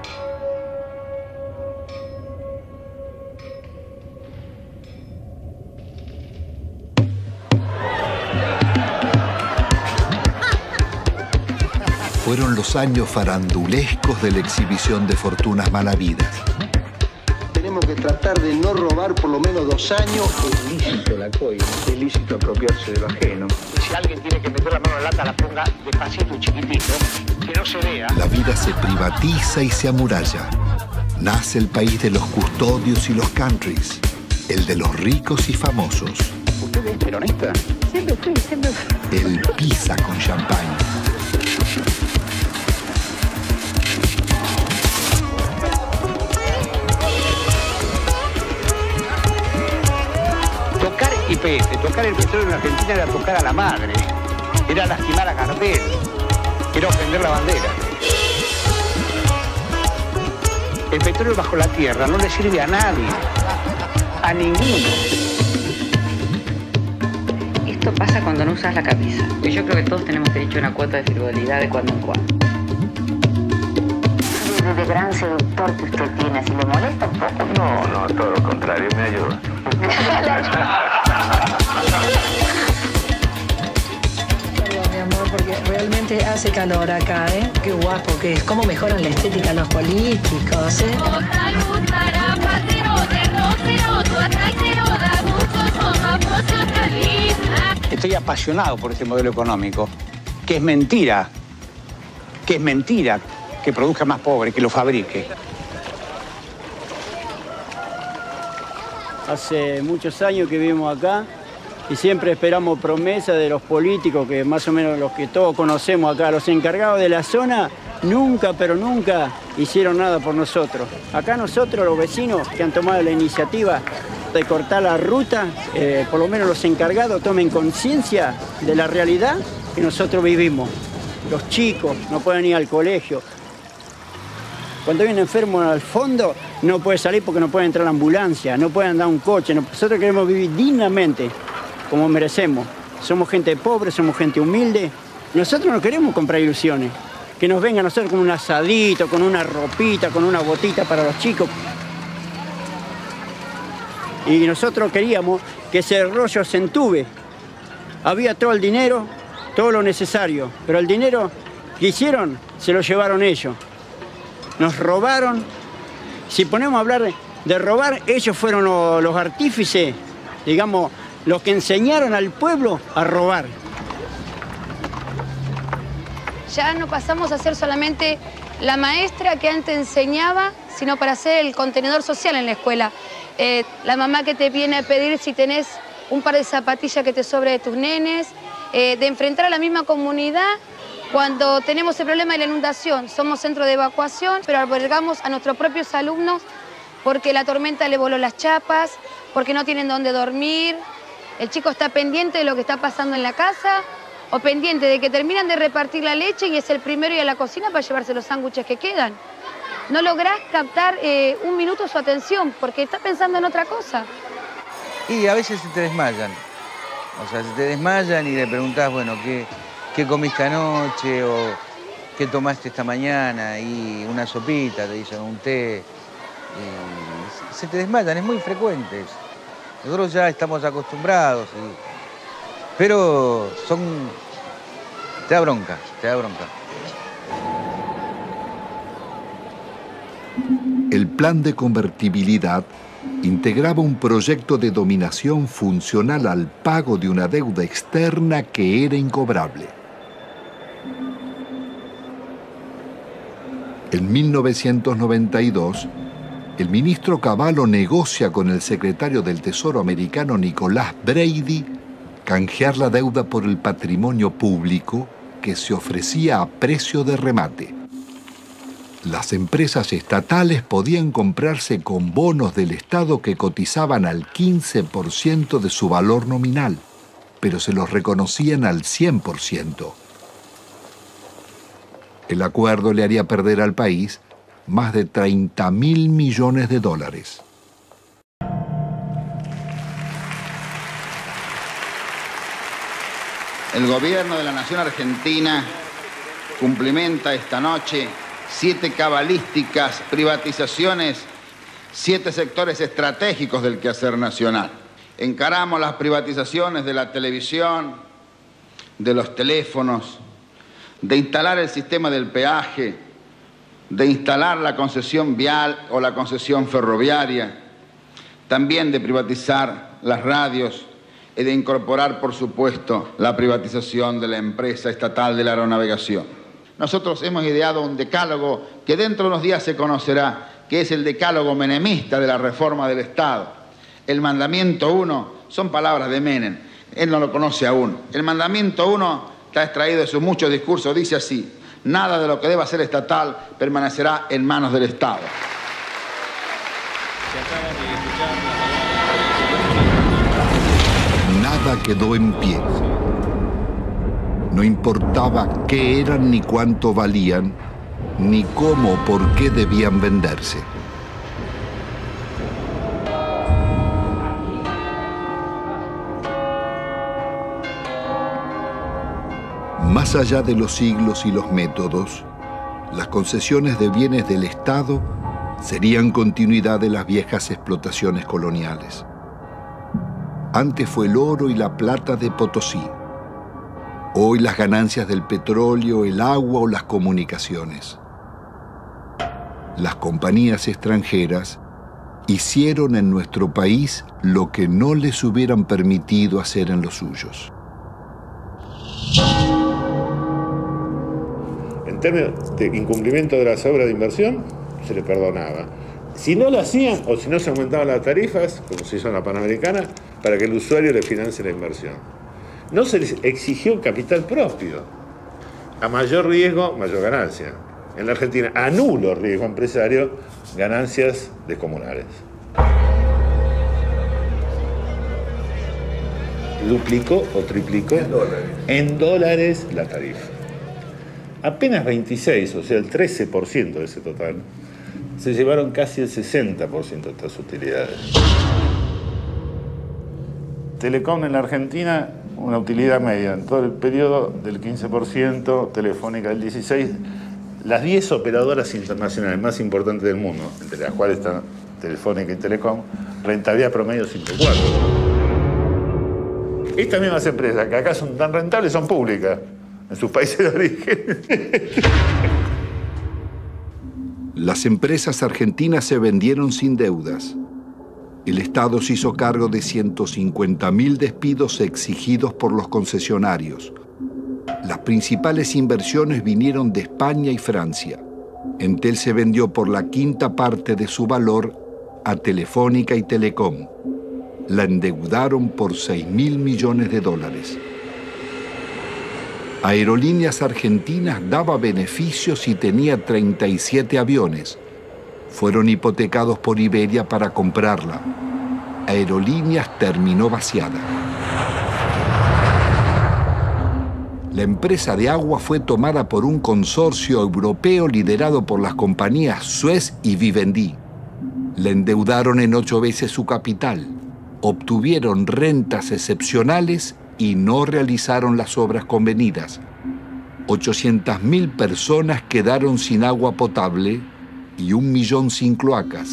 Fueron los años farandulescos de la exhibición de fortunas malavidas. Tenemos que tratar de no robar por lo menos dos años. Es lícito la coima, es lícito apropiarse de lo ajeno. Si alguien tiene que meter la mano en la lata, la ponga despacito y chiquitito, que no se vea. La vida se privatiza y se amuralla. Nace el país de los custodios y los countries, el de los ricos y famosos. ¿Usted es peronista? Siempre fui, siempre fui. El pizza con champán. I P F, tocar el petróleo en Argentina era tocar a la madre, era lastimar a Gardel, era ofender la bandera. El petróleo bajo la tierra no le sirve a nadie, a ninguno. Esto pasa cuando no usas la camisa. Y yo creo que todos tenemos derecho a una cuota de frivolidad de cuando en cuando. De gran seductor que usted tiene, si le molesta un poco. No, no, todo lo contrario, me ayuda. Perdón, mi amor, porque realmente hace calor acá, ¿eh? Qué guapo que es, cómo mejoran la estética los políticos, ¿eh? Estoy apasionado por este modelo económico, que es mentira, que es mentira que produzca más pobre, que lo fabrique. Hace muchos años que vivimos acá y siempre esperamos promesas de los políticos, que más o menos los que todos conocemos acá, los encargados de la zona, nunca, pero nunca hicieron nada por nosotros. Acá nosotros, los vecinos que han tomado la iniciativa de cortar la ruta, eh, por lo menos los encargados tomen conciencia de la realidad que nosotros vivimos. Los chicos no pueden ir al colegio. Cuando hay un enfermo al fondo, no puede salir porque no puede entrar a la ambulancia, no puede andar un coche. Nosotros queremos vivir dignamente, como merecemos. Somos gente pobre, somos gente humilde. Nosotros no queremos comprar ilusiones. Que nos vengan a nosotros con un asadito, con una ropita, con una botita para los chicos. Y nosotros queríamos que ese rollo se entube. Había todo el dinero, todo lo necesario, pero el dinero que hicieron se lo llevaron ellos. Nos robaron. Si ponemos a hablar de, de robar, ellos fueron lo, los artífices, digamos, los que enseñaron al pueblo a robar. Ya no pasamos a ser solamente la maestra que antes enseñaba, sino para ser el contenedor social en la escuela. Eh, la mamá que te viene a pedir si tenés un par de zapatillas que te sobre de tus nenes, eh, de enfrentar a la misma comunidad. Cuando tenemos el problema de la inundación, somos centro de evacuación, pero albergamos a nuestros propios alumnos porque la tormenta le voló las chapas, porque no tienen dónde dormir. El chico está pendiente de lo que está pasando en la casa o pendiente de que terminan de repartir la leche y es el primero ir a la cocina para llevarse los sándwiches que quedan. No lográs captar eh, un minuto su atención porque está pensando en otra cosa. Y a veces se te desmayan. O sea, se te desmayan y le preguntás, bueno, ¿qué...? ¿Qué comiste anoche o qué tomaste esta mañana? Y una sopita, te dicen un té. Y se te desmayan, es muy frecuente. Nosotros ya estamos acostumbrados, y... pero son... te da bronca, te da bronca. El plan de convertibilidad integraba un proyecto de dominación funcional al pago de una deuda externa que era incobrable. En mil novecientos noventa y dos, el ministro Cavallo negocia con el secretario del Tesoro americano Nicolás Brady canjear la deuda por el patrimonio público que se ofrecía a precio de remate. Las empresas estatales podían comprarse con bonos del Estado que cotizaban al quince por ciento de su valor nominal, pero se los reconocían al cien por ciento. El acuerdo le haría perder al país más de treinta mil millones de dólares. El gobierno de la Nación Argentina cumplimenta esta noche siete cabalísticas privatizaciones, siete sectores estratégicos del quehacer nacional. Encaramos las privatizaciones de la televisión, de los teléfonos, de instalar el sistema del peaje, de instalar la concesión vial o la concesión ferroviaria, también de privatizar las radios y de incorporar, por supuesto, la privatización de la empresa estatal de la aeronavegación. Nosotros hemos ideado un decálogo que dentro de unos días se conocerá, que es el decálogo menemista de la reforma del Estado. El mandamiento uno son palabras de Menem, él no lo conoce aún. El mandamiento uno está extraído de sus muchos discursos, dice así: nada de lo que deba ser estatal permanecerá en manos del Estado. Nada quedó en pie. No importaba qué eran ni cuánto valían, ni cómo o por qué debían venderse. Más allá de los siglos y los métodos, las concesiones de bienes del Estado serían continuidad de las viejas explotaciones coloniales. Antes fue el oro y la plata de Potosí. Hoy las ganancias del petróleo, el agua o las comunicaciones. Las compañías extranjeras hicieron en nuestro país lo que no les hubieran permitido hacer en los suyos. En términos de incumplimiento de las obras de inversión, se le perdonaba. Si no lo hacían o si no se aumentaban las tarifas, como se hizo en la Panamericana, para que el usuario le financie la inversión. No se les exigió capital propio. A mayor riesgo, mayor ganancia. En la Argentina, a nulo riesgo empresario, ganancias descomunales. Duplicó o triplicó en dólares, en dólares la tarifa. Apenas veintiséis, o sea, el trece por ciento de ese total, se llevaron casi el sesenta por ciento de estas utilidades. Telecom en la Argentina, una utilidad media en todo el periodo del quince por ciento, Telefónica del dieciséis por ciento. Las diez operadoras internacionales más importantes del mundo, entre las cuales están Telefónica y Telecom, rentabilidad promedio cinco punto cuatro. Estas mismas empresas que acá son tan rentables son públicas en sus países de origen. Las empresas argentinas se vendieron sin deudas. El Estado se hizo cargo de ciento cincuenta mil despidos exigidos por los concesionarios. Las principales inversiones vinieron de España y Francia. Entel se vendió por la quinta parte de su valor a Telefónica y Telecom. La endeudaron por seis mil millones de dólares. Aerolíneas Argentinas daba beneficios y tenía treinta y siete aviones. Fueron hipotecados por Iberia para comprarla. Aerolíneas terminó vaciada. La empresa de agua fue tomada por un consorcio europeo liderado por las compañías Suez y Vivendi. La endeudaron en ocho veces su capital, obtuvieron rentas excepcionales y no realizaron las obras convenidas. ochocientas mil personas quedaron sin agua potable y un millón sin cloacas.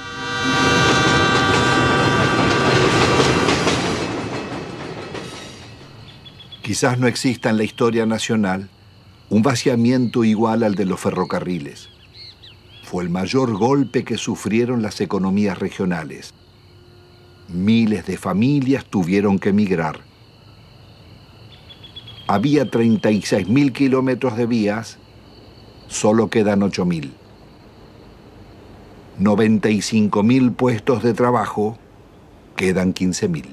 Quizás no exista en la historia nacional un vaciamiento igual al de los ferrocarriles. Fue el mayor golpe que sufrieron las economías regionales. Miles de familias tuvieron que emigrar. Había treinta y seis mil kilómetros de vías, solo quedan ocho mil. noventa y cinco mil puestos de trabajo, quedan quince mil.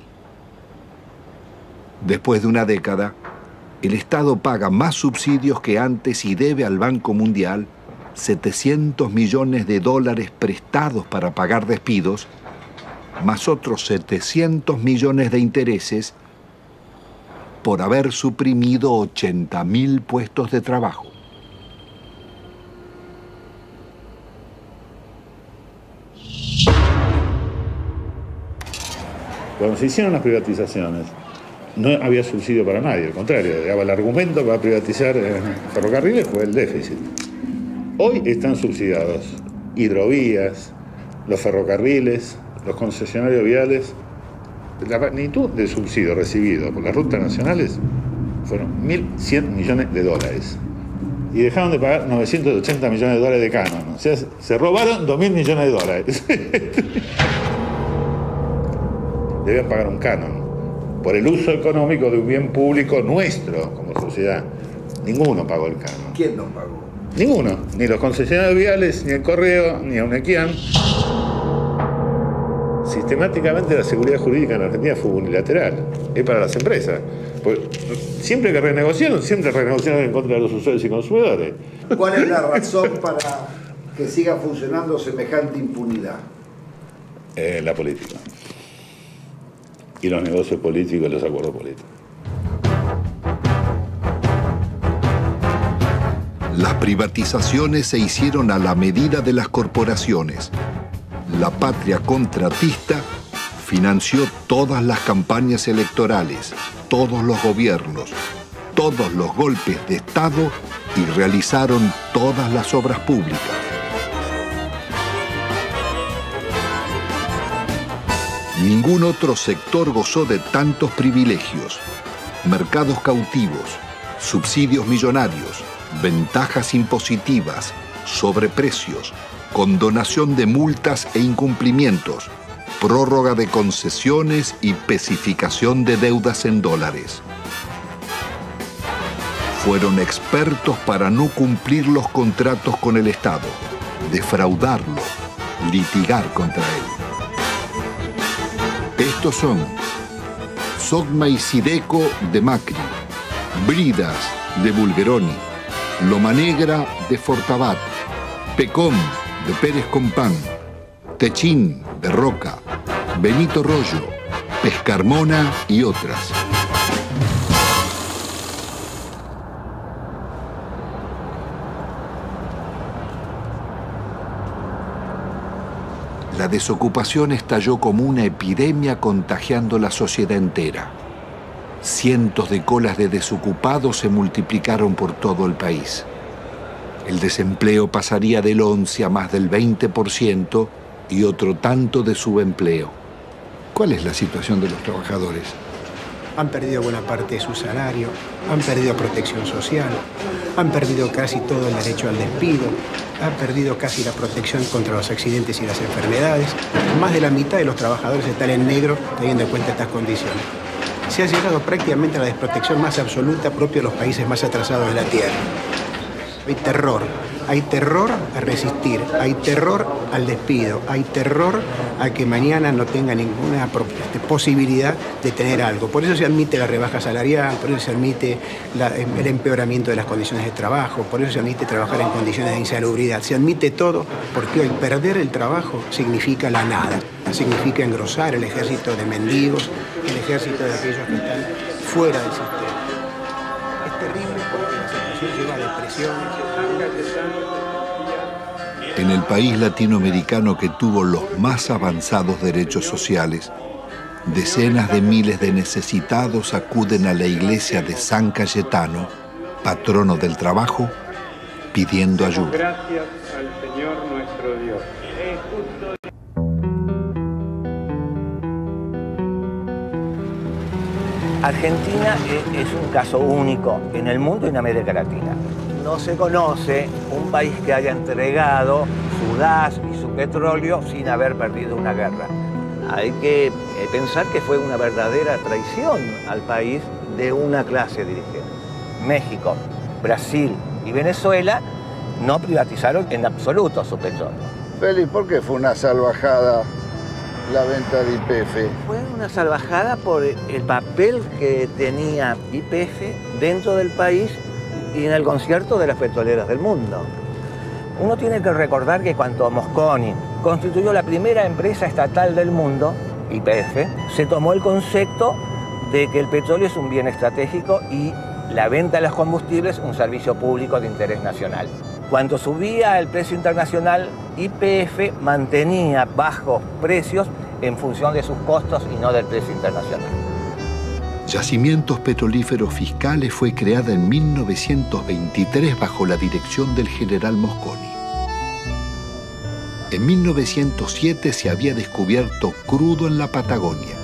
Después de una década, el Estado paga más subsidios que antes y debe al Banco Mundial setecientos millones de dólares prestados para pagar despidos, más otros setecientos millones de intereses por haber suprimido ochenta mil puestos de trabajo. Cuando se hicieron las privatizaciones, no había subsidio para nadie, al contrario, el argumento para privatizar ferrocarriles fue el déficit. Hoy están subsidiados hidrovías, los ferrocarriles, los concesionarios viales. La magnitud de subsidio recibido por las rutas nacionales fueron mil cien millones de dólares. Y dejaron de pagar novecientos ochenta millones de dólares de canon. O sea, se robaron dos mil millones de dólares. Deben pagar un canon por el uso económico de un bien público nuestro como sociedad. Ninguno pagó el canon. ¿Quién no pagó? Ninguno. Ni los concesionarios viales, ni el Correo, ni Unequian. Sistemáticamente la seguridad jurídica en Argentina fue unilateral. Es para las empresas. Pues, siempre que renegociaron, siempre renegociaron en contra de los usuarios y consumidores. ¿Cuál es la razón para que siga funcionando semejante impunidad? Eh, la política. Y los negocios políticos y los acuerdos políticos. Las privatizaciones se hicieron a la medida de las corporaciones. La patria contratista financió todas las campañas electorales, todos los gobiernos, todos los golpes de Estado y realizaron todas las obras públicas. Ningún otro sector gozó de tantos privilegios, mercados cautivos, subsidios millonarios, ventajas impositivas, sobreprecios, condonación de multas e incumplimientos, prórroga de concesiones y especificación de deudas en dólares. Fueron expertos para no cumplir los contratos con el Estado, defraudarlo, litigar contra él. Estos son Sogma y Sideco de Macri, Bridas de Bulgeroni, Loma Negra de Fortabat, Pecom de Pérez Compán, Techín de Roca, Benito Rollo, Pescarmona y otras. La desocupación estalló como una epidemia contagiando la sociedad entera. Cientos de colas de desocupados se multiplicaron por todo el país. El desempleo pasaría del once a más del veinte por ciento y otro tanto de subempleo. ¿Cuál es la situación de los trabajadores? Han perdido buena parte de su salario, han perdido protección social, han perdido casi todo el derecho al despido, han perdido casi la protección contra los accidentes y las enfermedades. Más de la mitad de los trabajadores están en negro teniendo en cuenta estas condiciones. Se ha llegado prácticamente a la desprotección más absoluta propia de los países más atrasados de la Tierra. Hay terror, hay terror a resistir, hay terror al despido, hay terror a que mañana no tenga ninguna posibilidad de tener algo. Por eso se admite la rebaja salarial, por eso se admite la, el empeoramiento de las condiciones de trabajo, por eso se admite trabajar en condiciones de insalubridad. Se admite todo porque hoy perder el trabajo significa la nada, significa engrosar el ejército de mendigos, el ejército de aquellos que están fuera del sistema. Es terrible porque la situación lleva a depresiones. En el país latinoamericano que tuvo los más avanzados derechos sociales, decenas de miles de necesitados acuden a la iglesia de San Cayetano, patrono del trabajo, pidiendo ayuda. Gracias al Señor nuestro Dios. Es justo... Argentina es un caso único en el mundo y en América Latina. No se conoce un país que haya entregado su gas y su petróleo sin haber perdido una guerra. Hay que pensar que fue una verdadera traición al país de una clase dirigente. México, Brasil y Venezuela no privatizaron en absoluto su petróleo. Félix, ¿por qué fue una salvajada la venta de Y P F? Fue una salvajada por el papel que tenía Y P F dentro del país y en el concierto de las petroleras del mundo. Uno tiene que recordar que cuando Mosconi constituyó la primera empresa estatal del mundo, Y P F, se tomó el concepto de que el petróleo es un bien estratégico y la venta de los combustibles un servicio público de interés nacional. Cuando subía el precio internacional, Y P F mantenía bajos precios en función de sus costos y no del precio internacional. Yacimientos Petrolíferos Fiscales fue creada en mil novecientos veintitrés bajo la dirección del general Mosconi. En mil novecientos siete se había descubierto crudo en la Patagonia.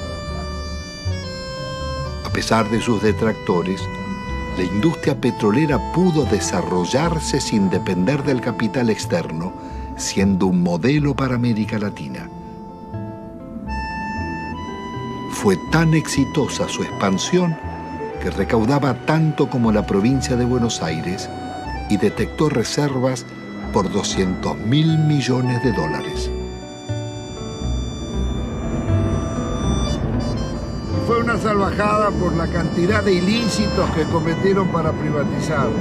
A pesar de sus detractores, la industria petrolera pudo desarrollarse sin depender del capital externo, siendo un modelo para América Latina. Fue tan exitosa su expansión que recaudaba tanto como la provincia de Buenos Aires y detectó reservas por doscientos mil millones de dólares. Fue una salvajada por la cantidad de ilícitos que cometieron para privatizarla.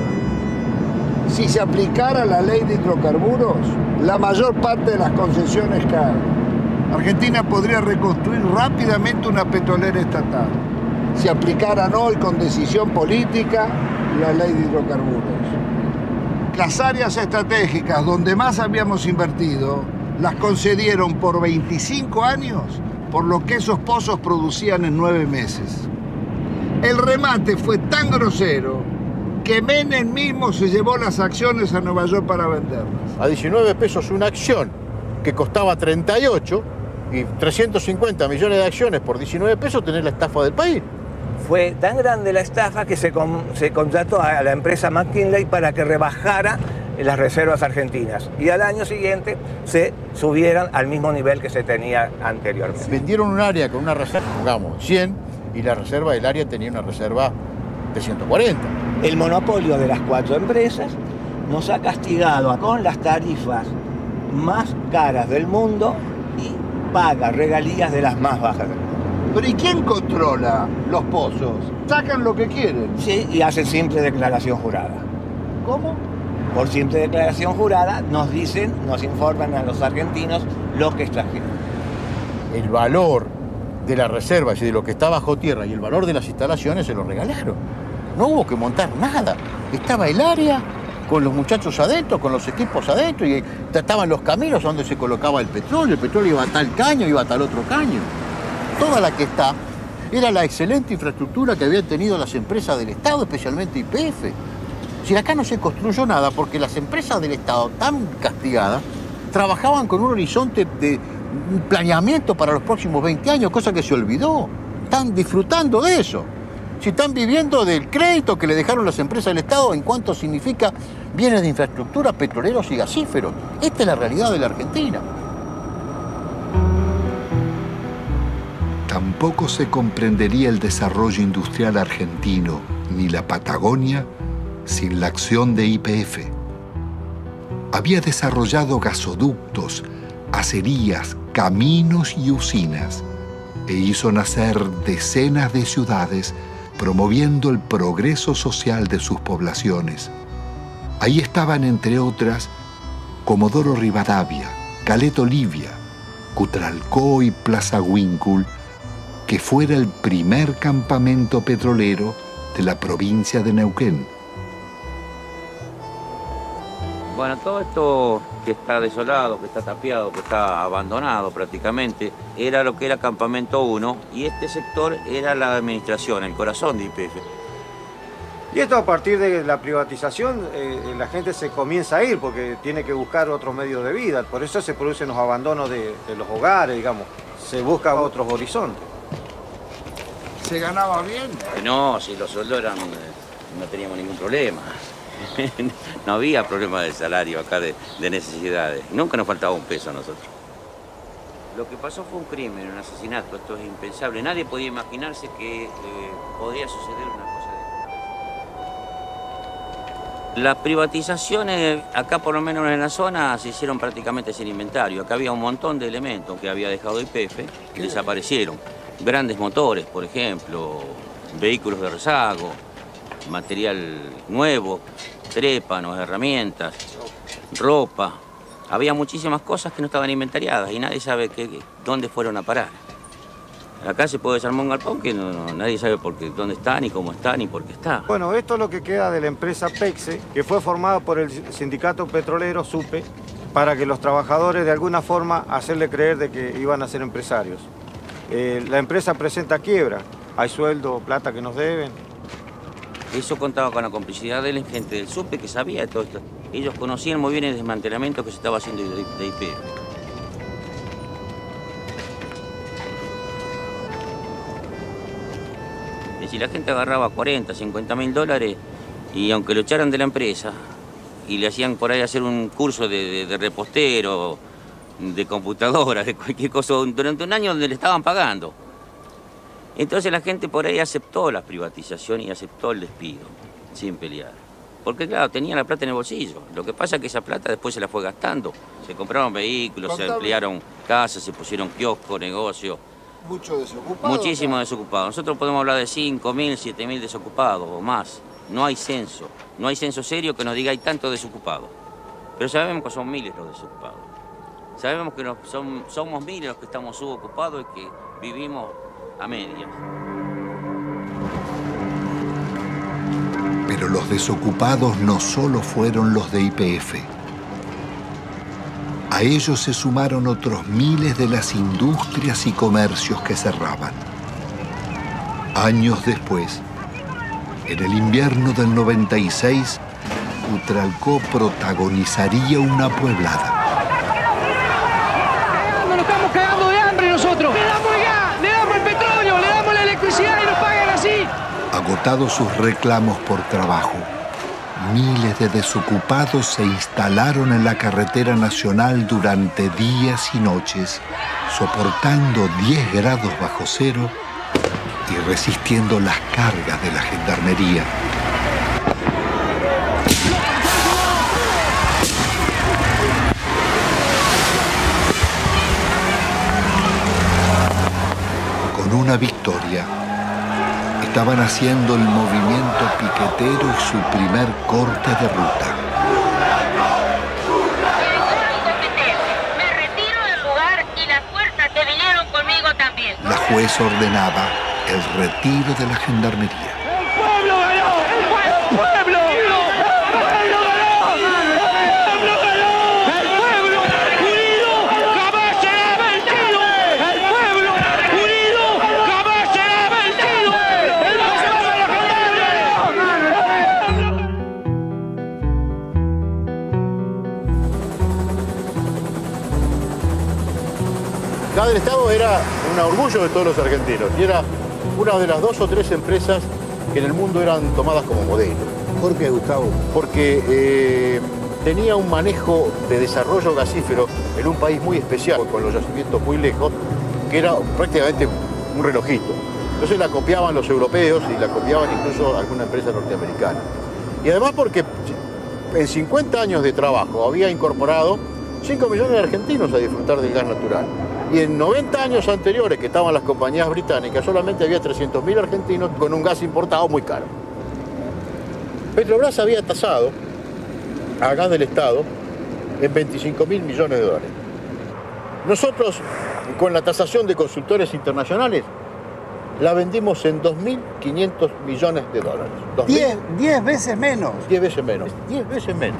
Si se aplicara la ley de hidrocarburos, la mayor parte de las concesiones caen. Argentina podría reconstruir rápidamente una petrolera estatal si aplicaran hoy con decisión política la ley de hidrocarburos. Las áreas estratégicas donde más habíamos invertido las concedieron por veinticinco años por lo que esos pozos producían en nueve meses. El remate fue tan grosero que Menem mismo se llevó las acciones a Nueva York para venderlas. A diecinueve pesos una acción que costaba treinta y ocho y trescientos cincuenta millones de acciones por diecinueve pesos tenés la estafa del país. Fue tan grande la estafa que se, con, se contrató a la empresa McKinley para que rebajara las reservas argentinas y al año siguiente se subieran al mismo nivel que se tenía anteriormente. Vendieron un área con una reserva, pongamos, cien, y la reserva del área tenía una reserva de ciento cuarenta. El monopolio de las cuatro empresas nos ha castigado con las tarifas más caras del mundo y paga regalías de las más bajas del mundo. ¿Pero y quién controla los pozos? Sacan lo que quieren. Sí, y hacen simple declaración jurada. ¿Cómo? Por simple declaración jurada nos dicen, nos informan a los argentinos lo que extrajeron. El valor de las reservas y de lo que está bajo tierra y el valor de las instalaciones se lo regalaron. No hubo que montar nada. Estaba el área con los muchachos adentro, con los equipos adentro, y estaban los caminos donde se colocaba el petróleo. El petróleo iba a tal caño, iba a tal otro caño. Toda la que está era la excelente infraestructura que habían tenido las empresas del Estado, especialmente Y P F. Si acá no se construyó nada porque las empresas del Estado, tan castigadas, trabajaban con un horizonte de planeamiento para los próximos veinte años, cosa que se olvidó. Están disfrutando de eso. Si están viviendo del crédito que le dejaron las empresas del Estado en cuanto significa bienes de infraestructura, petroleros y gasíferos. Esta es la realidad de la Argentina. Tampoco se comprendería el desarrollo industrial argentino ni la Patagonia sin la acción de Y P F. Había desarrollado gasoductos, acerías, caminos y usinas e hizo nacer decenas de ciudades promoviendo el progreso social de sus poblaciones. Ahí estaban, entre otras, Comodoro Rivadavia, Caleta Olivia, Cutralcó y Plaza Huíncul, que fuera el primer campamento petrolero de la provincia de Neuquén. Bueno, todo esto que está desolado, que está tapiado, que está abandonado prácticamente, era lo que era Campamento uno y este sector era la administración, el corazón de Y P F. Y esto a partir de la privatización, eh, la gente se comienza a ir porque tiene que buscar otros medios de vida, por eso se producen los abandonos de, de los hogares, digamos, se buscan otros horizontes. ¿Se ganaba bien? No, si los sueldos eran, no teníamos ningún problema. No había problema de salario acá, de, de necesidades. Nunca nos faltaba un peso a nosotros. Lo que pasó fue un crimen, un asesinato. Esto es impensable. Nadie podía imaginarse que eh, podría suceder una cosa Las privatizaciones, acá por lo menos en la zona, se hicieron prácticamente sin inventario. Acá había un montón de elementos que había dejado Y P F que desaparecieron. Grandes motores, por ejemplo, vehículos de rezago, material nuevo, trépanos, herramientas, ropa. Había muchísimas cosas que no estaban inventariadas y nadie sabe qué, dónde fueron a parar. Acá se puede desarmar un galpón que no, no, nadie sabe por qué, dónde está, ni cómo está, ni por qué está. Bueno, esto es lo que queda de la empresa PEXE, que fue formada por el sindicato petrolero SUPE, para que los trabajadores de alguna forma hacerle creer de que iban a ser empresarios. Eh, la empresa presenta quiebra, hay sueldo, plata que nos deben. Eso contaba con la complicidad de la gente del SUPE que sabía de todo esto. Ellos conocían muy bien el desmantelamiento que se estaba haciendo de, de I P F. Si la gente agarraba cuarenta, cincuenta mil dólares y aunque lo echaran de la empresa y le hacían por ahí hacer un curso de, de, de repostero, de computadora, de cualquier cosa, durante un año donde le estaban pagando. Entonces la gente por ahí aceptó la privatización y aceptó el despido, sin pelear. Porque claro, tenía la plata en el bolsillo. Lo que pasa es que esa plata después se la fue gastando. Se compraron vehículos, se ampliaron casas, se pusieron kioscos, negocios. Mucho desocupado. Muchísimo desocupado. Nosotros podemos hablar de cinco mil, siete mil desocupados o más. No hay censo. No hay censo serio que nos diga hay tantos desocupados. Pero sabemos que son miles los desocupados. Sabemos que nos, son, somos miles los que estamos subocupados y que vivimos a medias. Pero los desocupados no solo fueron los de Y P F. A ellos se sumaron otros miles de las industrias y comercios que cerraban. Años después, en el invierno del noventa y seis, Utralcó protagonizaría una pueblada. Nos estamos cagando de hambre nosotros. Le damos el gas, le damos el petróleo, le damos la electricidad y nos pagan así. Agotados sus reclamos por trabajo, miles de desocupados se instalaron en la carretera nacional durante días y noches, soportando diez grados bajo cero y resistiendo las cargas de la gendarmería. Con una victoria, estaban haciendo el movimiento piquetero y su primer corte de ruta. Me retiro del lugar y las fuerzas que vinieron conmigo también. La juez ordenaba el retiro de la gendarmería. ¡El pueblo ganó! ¡El pueblo! ¡El pueblo ganó! ¡El pueblo ganó! ¡El pueblo unido jamás será vencido! ¡El pueblo unido jamás será vencido! La del Estado era un orgullo de todos los argentinos y era una de las dos o tres empresas que en el mundo eran tomadas como modelo. ¿Por qué, Gustavo? Porque eh, tenía un manejo de desarrollo gasífero en un país muy especial, con los yacimientos muy lejos, que era prácticamente un relojito. Entonces la copiaban los europeos y la copiaban incluso alguna empresa norteamericana. Y además porque en cincuenta años de trabajo había incorporado cinco millones de argentinos a disfrutar del gas natural. Y en noventa años anteriores, que estaban las compañías británicas, solamente había trescientos mil argentinos con un gas importado muy caro. Petrobras había tasado a gas del Estado en veinticinco mil millones de dólares. Nosotros, con la tasación de consultores internacionales, la vendimos en dos mil quinientos millones de dólares. Diez veces menos. Diez veces menos. Diez veces menos.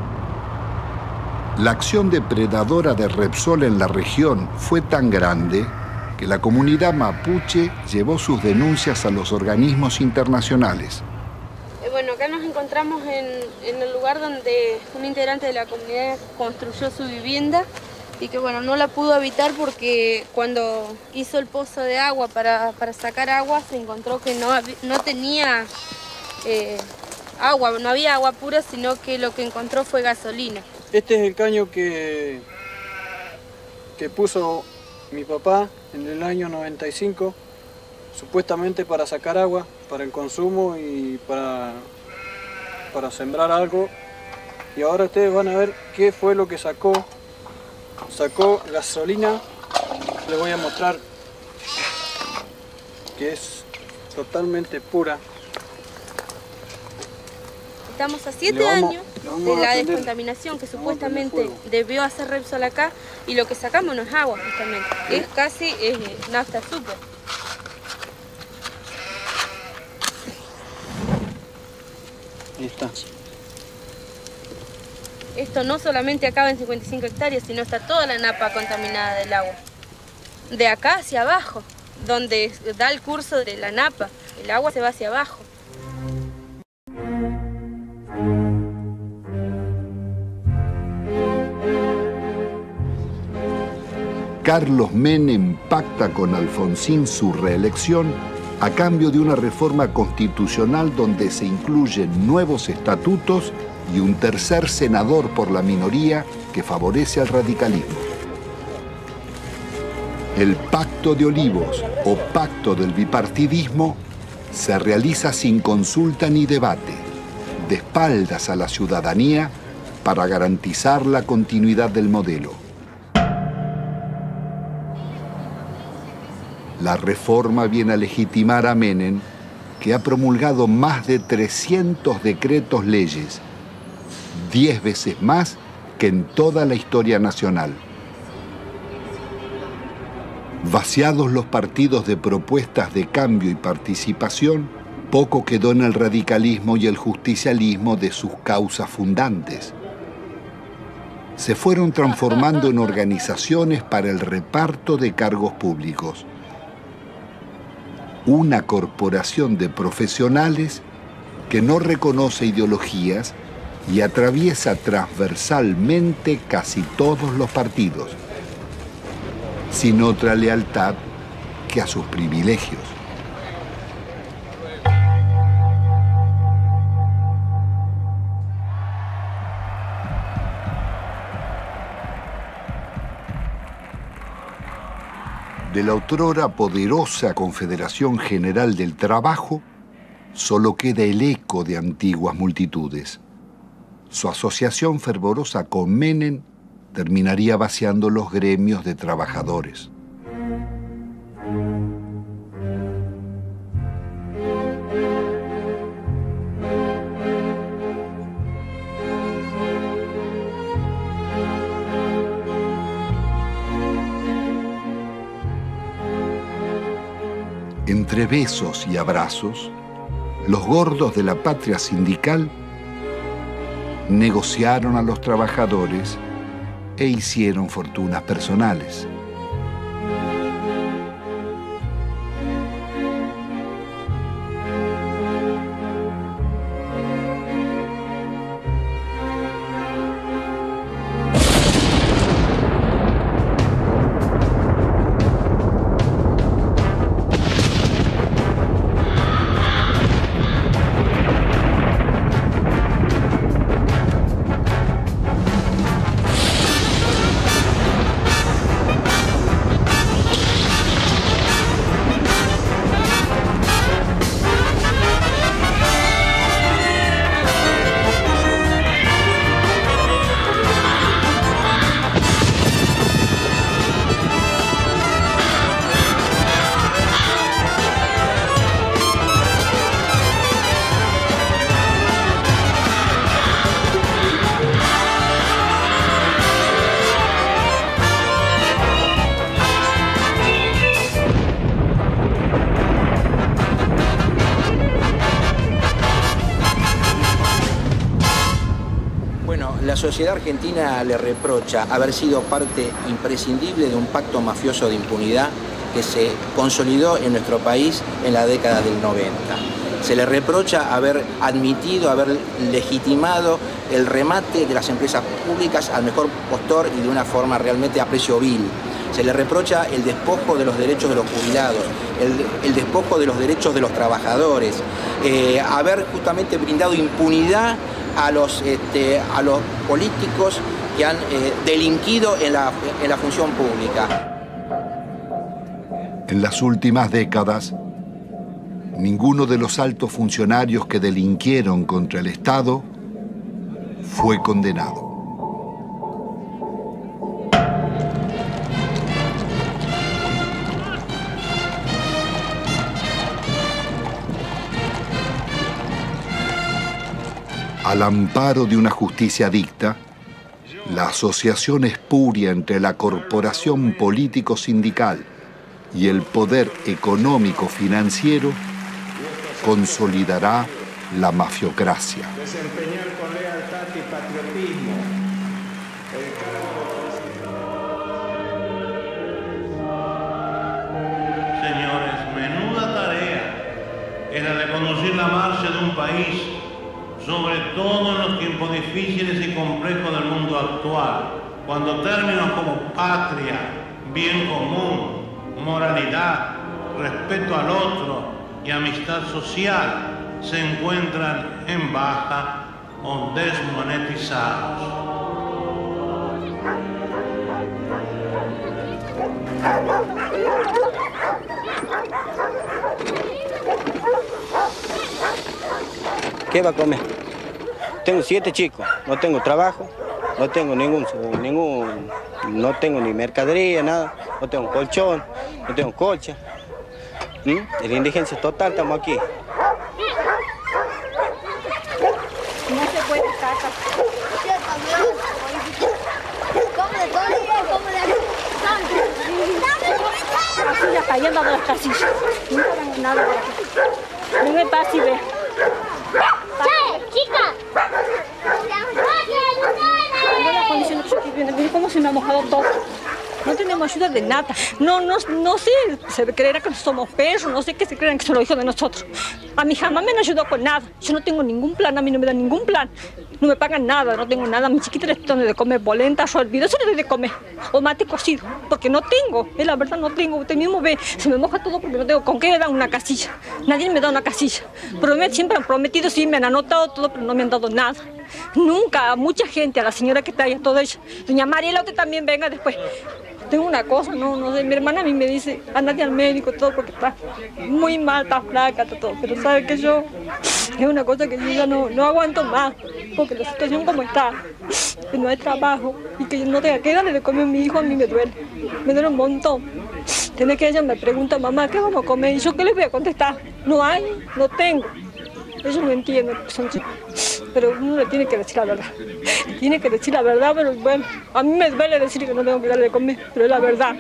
La acción depredadora de Repsol en la región fue tan grande que la comunidad mapuche llevó sus denuncias a los organismos internacionales. Eh, bueno, acá nos encontramos en, en el lugar donde un integrante de la comunidad construyó su vivienda y que bueno, no la pudo habitar porque cuando hizo el pozo de agua para, para sacar agua se encontró que no, no tenía eh, agua, no había agua pura, sino que lo que encontró fue gasolina. Este es el caño que, que puso mi papá en el año noventa y cinco, supuestamente para sacar agua, para el consumo y para para sembrar algo. Y ahora ustedes van a ver qué fue lo que sacó. Sacó gasolina. Les voy a mostrar que es totalmente pura. Estamos a siete vamos, años de la descontaminación que supuestamente debió hacer Repsol acá, y lo que sacamos no es agua justamente, es casi es nafta super. Ahí está. Esto no solamente acaba en cincuenta y cinco hectáreas, sino está toda la napa contaminada del agua. De acá hacia abajo, donde da el curso de la napa, el agua se va hacia abajo. Carlos Menem pacta con Alfonsín su reelección a cambio de una reforma constitucional donde se incluyen nuevos estatutos y un tercer senador por la minoría que favorece al radicalismo. El Pacto de Olivos o Pacto del Bipartidismo se realiza sin consulta ni debate, de espaldas a la ciudadanía para garantizar la continuidad del modelo. La reforma viene a legitimar a Menem, que ha promulgado más de trescientos decretos leyes, diez veces más que en toda la historia nacional. Vaciados los partidos de propuestas de cambio y participación, poco quedó en el radicalismo y el justicialismo de sus causas fundantes. Se fueron transformando en organizaciones para el reparto de cargos públicos. Una corporación de profesionales que no reconoce ideologías y atraviesa transversalmente casi todos los partidos, sin otra lealtad que a sus privilegios. De la otrora poderosa Confederación General del Trabajo, solo queda el eco de antiguas multitudes. Su asociación fervorosa con Menem terminaría vaciando los gremios de trabajadores. Entre besos y abrazos, los gordos de la patria sindical negociaron a los trabajadores e hicieron fortunas personales. La sociedad argentina le reprocha haber sido parte imprescindible de un pacto mafioso de impunidad que se consolidó en nuestro país en la década del noventa. Se le reprocha haber admitido, haber legitimado el remate de las empresas públicas al mejor postor y de una forma realmente a precio vil. Se le reprocha el despojo de los derechos de los jubilados, el, el despojo de los derechos de los trabajadores, eh, haber justamente brindado impunidad a los, este, a los políticos que han eh, delinquido en la, en la función pública. En las últimas décadas, Ninguno de los altos funcionarios que delinquieron contra el Estado fue condenado. Al amparo de una justicia dicta, la asociación espuria entre la corporación político-sindical y el poder económico-financiero consolidará la mafiocracia. Desempeñar con lealtad y patriotismo el Señores, menuda tarea es la de conducir la marcha de un país, sobre todo en los tiempos difíciles y complejos del mundo actual, cuando términos como patria, bien común, moralidad, respeto al otro y amistad social se encuentran en baja o desmonetizados. ¿Qué va a comer? Tengo siete chicos, no tengo trabajo, no tengo ningún, ningún, no tengo ni mercadería, nada, no tengo colchón, no tengo colcha. ¿Mm? En la indigencia total estamos aquí. No se puede estar acá. Come de todo el día, come de aquí. Así ya cayendo de las casillas. Nunca van nada por aquí. No me pasa y ve. ¡Che, chica! Mira la condición que yo estoy viendo, mira cómo se me ha mojado todo. No tenemos ayuda de nada. No, no, no sé, se creerá que somos perros, no sé qué se creerán que son los hijos de nosotros. A mí jamás me han ayudado con nada. Yo no tengo ningún plan, a mí no me dan ningún plan. No me pagan nada, no tengo nada. A mi chiquita le estoy dando de comer polenta, olvido, eso le doy de comer. O mate cocido, porque no tengo. Es la verdad, no tengo. Usted mismo ve, se me moja todo porque no tengo con qué me dan una casilla. Nadie me da una casilla. Promet, siempre han prometido, sí, me han anotado todo, pero no me han dado nada. Nunca, a mucha gente, a la señora que está ahí, a toda ella. Doña Mariela, usted también venga después. Tengo una cosa, no, no sé, mi hermana a mí me dice, andate al médico, todo, porque está muy mal, está flaca, está todo, pero sabe que yo, es una cosa que yo ya no, no aguanto más, porque la situación como está, que no hay trabajo, y que yo no tenga que darle de comer a mi hijo, a mí me duele, me duele un montón. Tiene que ella me pregunta, mamá, ¿qué vamos a comer? Y yo, ¿qué les voy a contestar? No hay, no tengo. Ellos no entienden, son chicos, pero uno le tiene que decir la verdad. Tiene que decir la verdad, pero bueno, a mí me duele decir que no tengo que darle de comer, pero es la verdad.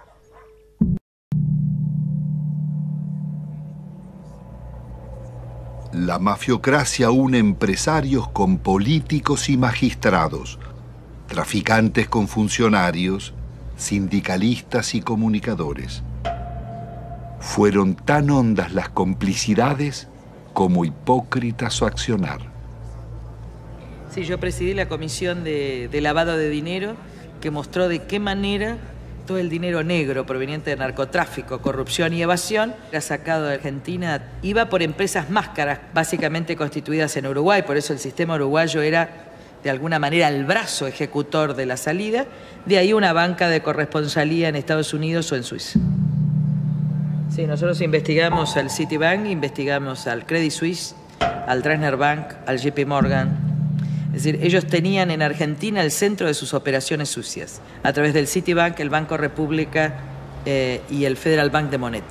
La mafiocracia une empresarios con políticos y magistrados, traficantes con funcionarios, sindicalistas y comunicadores. Fueron tan hondas las complicidades como hipócrita su accionar. Sí, yo presidí la comisión de, de lavado de dinero que mostró de qué manera todo el dinero negro proveniente de narcotráfico, corrupción y evasión era sacado de Argentina. Iba por empresas máscaras, básicamente constituidas en Uruguay, por eso el sistema uruguayo era de alguna manera el brazo ejecutor de la salida, de ahí una banca de corresponsalía en Estados Unidos o en Suiza. Sí, nosotros investigamos al Citibank, investigamos al Credit Suisse, al Dresdner Bank, al J P Morgan. Es decir, ellos tenían en Argentina el centro de sus operaciones sucias, a través del Citibank, el Banco República eh, y el Federal Bank de Monet.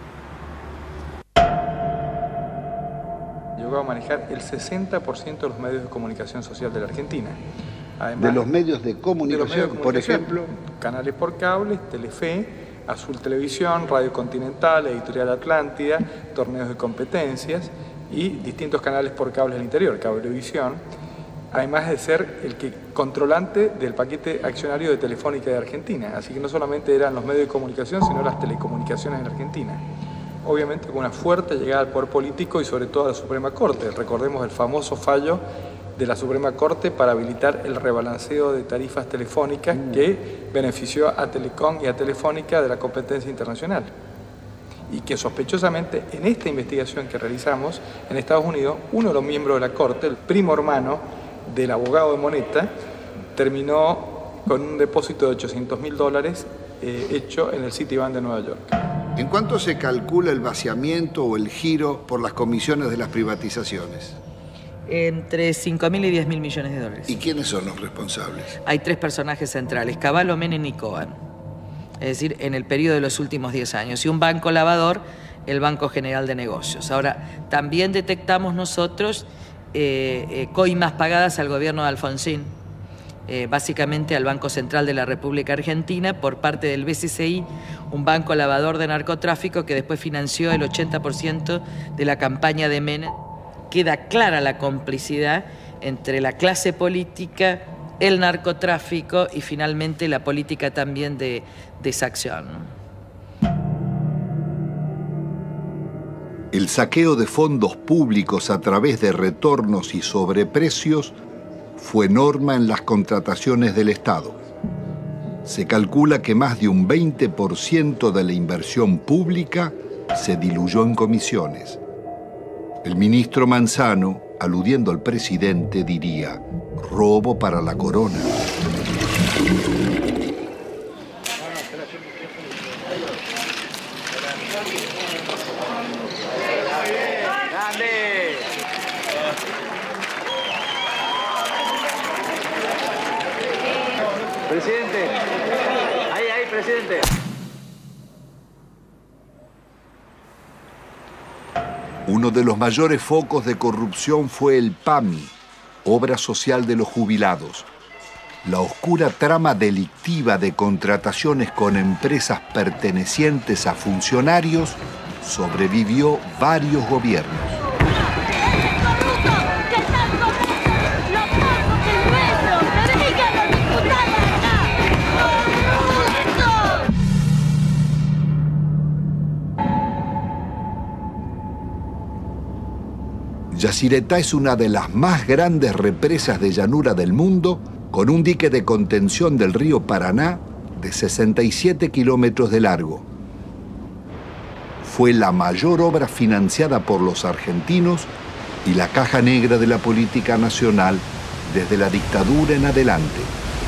Llegó a manejar el sesenta por ciento de los medios de comunicación social de la Argentina. Además, de los medios de comunicación, de los medios de comunicación por ejemplo. Canales por cable, Telefe, Azul Televisión, Radio Continental, Editorial Atlántida, torneos de competencias y distintos canales por cable del interior, Cablevisión, además de ser el que controlante del paquete accionario de Telefónica de Argentina. Así que no solamente eran los medios de comunicación, sino las telecomunicaciones en Argentina. Obviamente con una fuerte llegada al poder político y sobre todo a la Suprema Corte. Recordemos el famoso fallo de la Suprema Corte para habilitar el rebalanceo de tarifas telefónicas que benefició a Telecom y a Telefónica de la competencia internacional. Y que sospechosamente en esta investigación que realizamos en Estados Unidos, uno de los miembros de la Corte, el primo hermano del abogado de Moneta, terminó con un depósito de ochocientos mil dólares eh, hecho en el Citibank de Nueva York. ¿En cuánto se calcula el vaciamiento o el giro por las comisiones de las privatizaciones? Entre cinco mil y diez mil millones de dólares. ¿Y quiénes son los responsables? Hay tres personajes centrales, Cavallo, Menem y Cohen. Es decir, en el periodo de los últimos diez años. Y un banco lavador, el Banco General de Negocios. Ahora, también detectamos nosotros eh, eh, coimas pagadas al gobierno de Alfonsín, eh, básicamente al Banco Central de la República Argentina, por parte del B C C I, un banco lavador de narcotráfico que después financió el ochenta por ciento de la campaña de Menem. Queda clara la complicidad entre la clase política, el narcotráfico y finalmente la política también de, de exacción. El saqueo de fondos públicos a través de retornos y sobreprecios fue norma en las contrataciones del Estado. Se calcula que más de un veinte por ciento de la inversión pública se diluyó en comisiones. El ministro Manzano, aludiendo al presidente, diría: robo para la corona. Presidente, ahí, ahí, presidente. Uno de los mayores focos de corrupción fue el P A M I, Obra Social de los Jubilados. La oscura trama delictiva de contrataciones con empresas pertenecientes a funcionarios sobrevivió varios gobiernos. Yacyretá es una de las más grandes represas de llanura del mundo, con un dique de contención del río Paraná de sesenta y siete kilómetros de largo. Fue la mayor obra financiada por los argentinos y la caja negra de la política nacional desde la dictadura en adelante.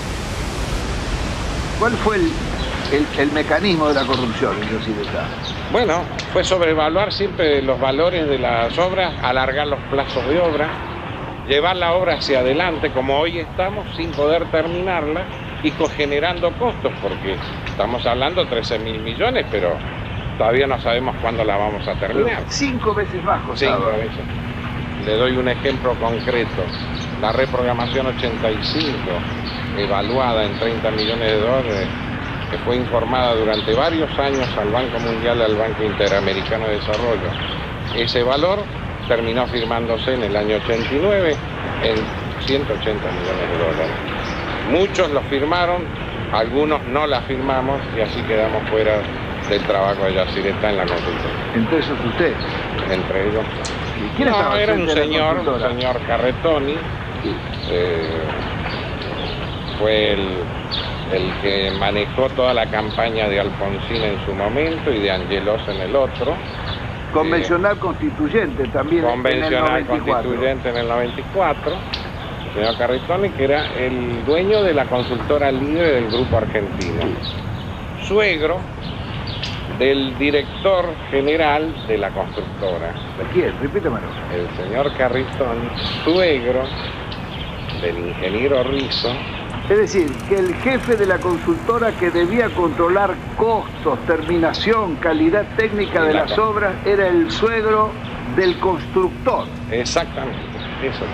¿Cuál fue el, el, el mecanismo de la corrupción en Yacyretá? Bueno, fue sobrevaluar siempre los valores de las obras, alargar los plazos de obra, llevar la obra hacia adelante como hoy estamos sin poder terminarla y generando costos, porque estamos hablando de trece mil millones, pero todavía no sabemos cuándo la vamos a terminar. Cinco veces más costaba. Cinco veces. Le doy un ejemplo concreto. La reprogramación ochenta y cinco, evaluada en treinta millones de dólares, que fue informada durante varios años al Banco Mundial y al Banco Interamericano de Desarrollo. Ese valor terminó firmándose en el año ochenta y nueve en ciento ochenta millones de dólares. Muchos lo firmaron, algunos no la firmamos y así quedamos fuera del trabajo de Yacyretá en la consultora. ¿Entre esos usted? Entre ellos. ¿Y quién no, estaba era un frente a la señor, un consultora? señor Carretoni, eh, fue el... el que manejó toda la campaña de Alfonsín en su momento y de Angelos en el otro. Convencional eh, constituyente también. Convencional constituyente en el noventa y cuatro. El señor Carretoni, que era el dueño de la consultora líder del Grupo Argentino. Suegro del director general de la constructora. ¿De quién? Repítemelo. El señor Carretoni, suegro del ingeniero Rizzo. Es decir, que el jefe de la consultora que debía controlar costos, terminación, calidad técnica de las obras era el suegro del constructor. Exactamente, eso.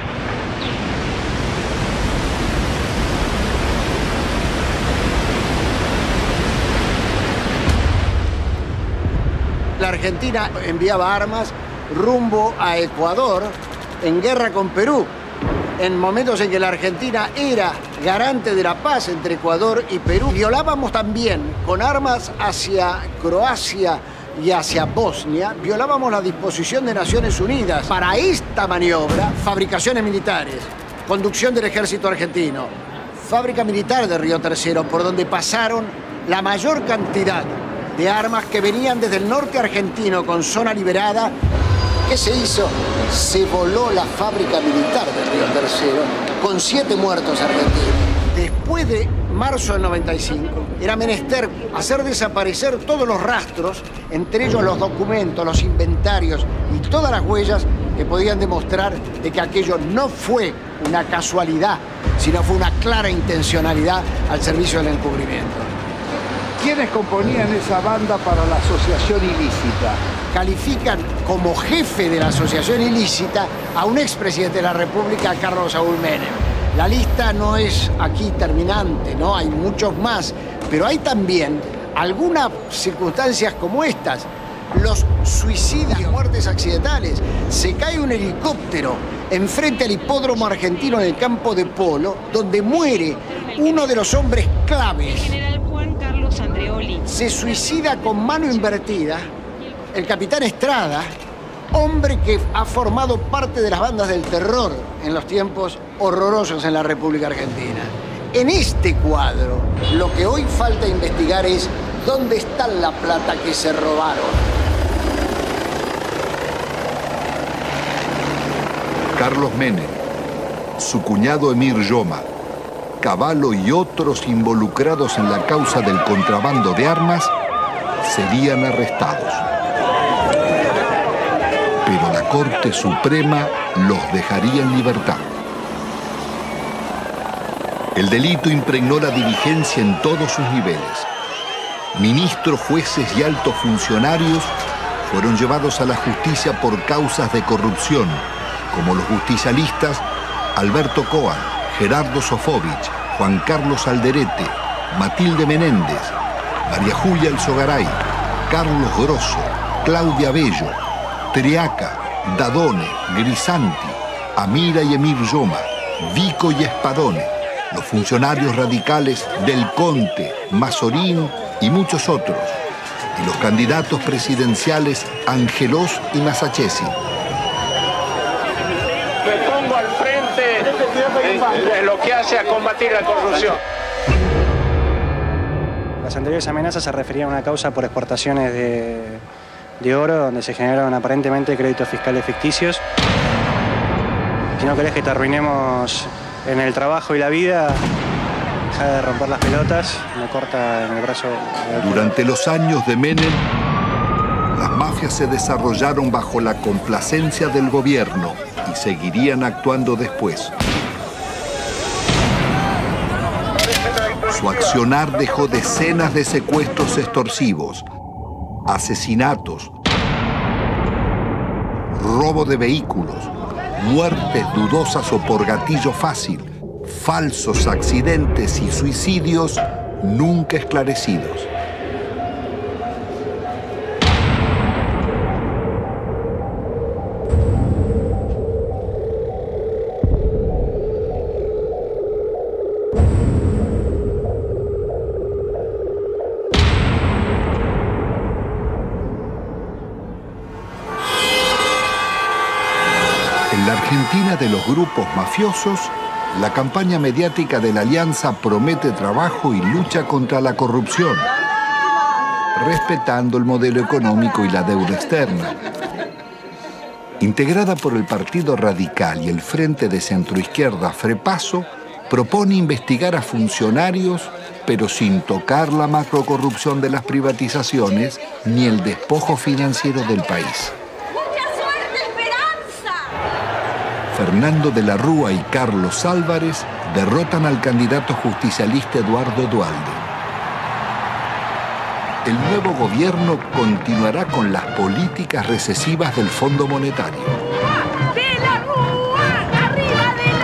La Argentina enviaba armas rumbo a Ecuador en guerra con Perú, en momentos en que la Argentina era garante de la paz entre Ecuador y Perú. Violábamos también con armas hacia Croacia y hacia Bosnia, violábamos la disposición de Naciones Unidas para esta maniobra, fabricaciones militares, conducción del ejército argentino, fábrica militar de Río Tercero, por donde pasaron la mayor cantidad de armas que venían desde el norte argentino con zona liberada. ¿Qué se hizo? Se voló la fábrica militar de Río Tercero con siete muertos argentinos. Después Después de marzo del noventa y cinco, era menester hacer desaparecer todos los rastros, entre ellos los documentos, los inventarios y todas las huellas que podían demostrar de que aquello no fue una casualidad, sino fue una clara intencionalidad al servicio del encubrimiento. ¿Quiénes componían esa banda para la asociación ilícita? Califican como jefe de la asociación ilícita a un expresidente de la República, Carlos Saúl Menem. La lista no es aquí terminante, ¿no? Hay muchos más, pero hay también algunas circunstancias como estas. Los suicidios, muertes accidentales. Se cae un helicóptero enfrente al hipódromo argentino en el campo de polo, donde muere uno de los hombres claves. Se suicida con mano invertida el capitán Estrada, hombre que ha formado parte de las bandas del terror en los tiempos horrorosos en la República Argentina. En este cuadro, lo que hoy falta investigar es dónde está la plata que se robaron. Carlos Menem, su cuñado Emir Yoma, Cavallo y otros involucrados en la causa del contrabando de armas serían arrestados. Pero la Corte Suprema los dejaría en libertad. El delito impregnó la diligencia en todos sus niveles. Ministros, jueces y altos funcionarios fueron llevados a la justicia por causas de corrupción, como los justicialistas Alberto Coan, Gerardo Sofovich, Juan Carlos Alderete, Matilde Menéndez, María Julia Alzogaray, Carlos Grosso, Claudia Bello, Triaca, Dadone, Grisanti, Amira y Emir Yoma, Vico y Espadone, los funcionarios radicales Del Conte, Mazorín y muchos otros, y los candidatos presidenciales Angelós y Masachesi. Me pongo al frente de lo que hace a combatir la corrupción. Las anteriores amenazas se referían a una causa por exportaciones de, de oro, donde se generaron aparentemente créditos fiscales ficticios. Si no querés que te arruinemos en el trabajo y la vida, deja de romper las pelotas, me corta en el brazo. Durante los años de Menem, las mafias se desarrollaron bajo la complacencia del gobierno y seguirían actuando después. Su accionar dejó decenas de secuestros extorsivos, asesinatos, robo de vehículos, muertes dudosas o por gatillo fácil, falsos accidentes y suicidios nunca esclarecidos. En la Argentina de los grupos mafiosos, la campaña mediática de la Alianza promete trabajo y lucha contra la corrupción, respetando el modelo económico y la deuda externa. Integrada por el Partido Radical y el Frente de Centroizquierda Frepaso, propone investigar a funcionarios, pero sin tocar la macrocorrupción de las privatizaciones ni el despojo financiero del país. Fernando de la Rúa y Carlos Álvarez derrotan al candidato justicialista Eduardo Duhalde. El nuevo gobierno continuará con las políticas recesivas del Fondo Monetario. ¡De la Rúa! ¡Arriba de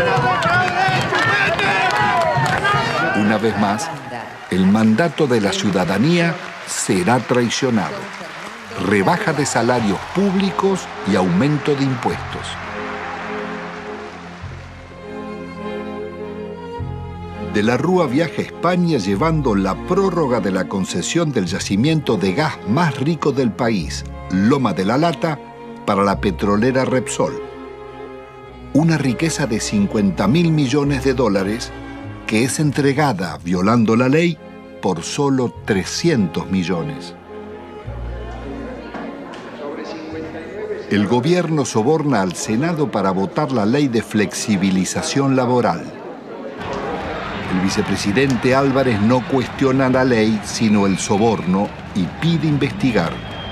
la Rúa! Una vez más, el mandato de la ciudadanía será traicionado. Rebaja de salarios públicos y aumento de impuestos. De la Rúa viaja a España llevando la prórroga de la concesión del yacimiento de gas más rico del país, Loma de la Lata, para la petrolera Repsol. Una riqueza de cincuenta mil millones de dólares que es entregada, violando la ley, por solo trescientos millones. El gobierno soborna al Senado para votar la ley de flexibilización laboral. El vicepresidente Álvarez no cuestiona la ley, sino el soborno, y pide investigar.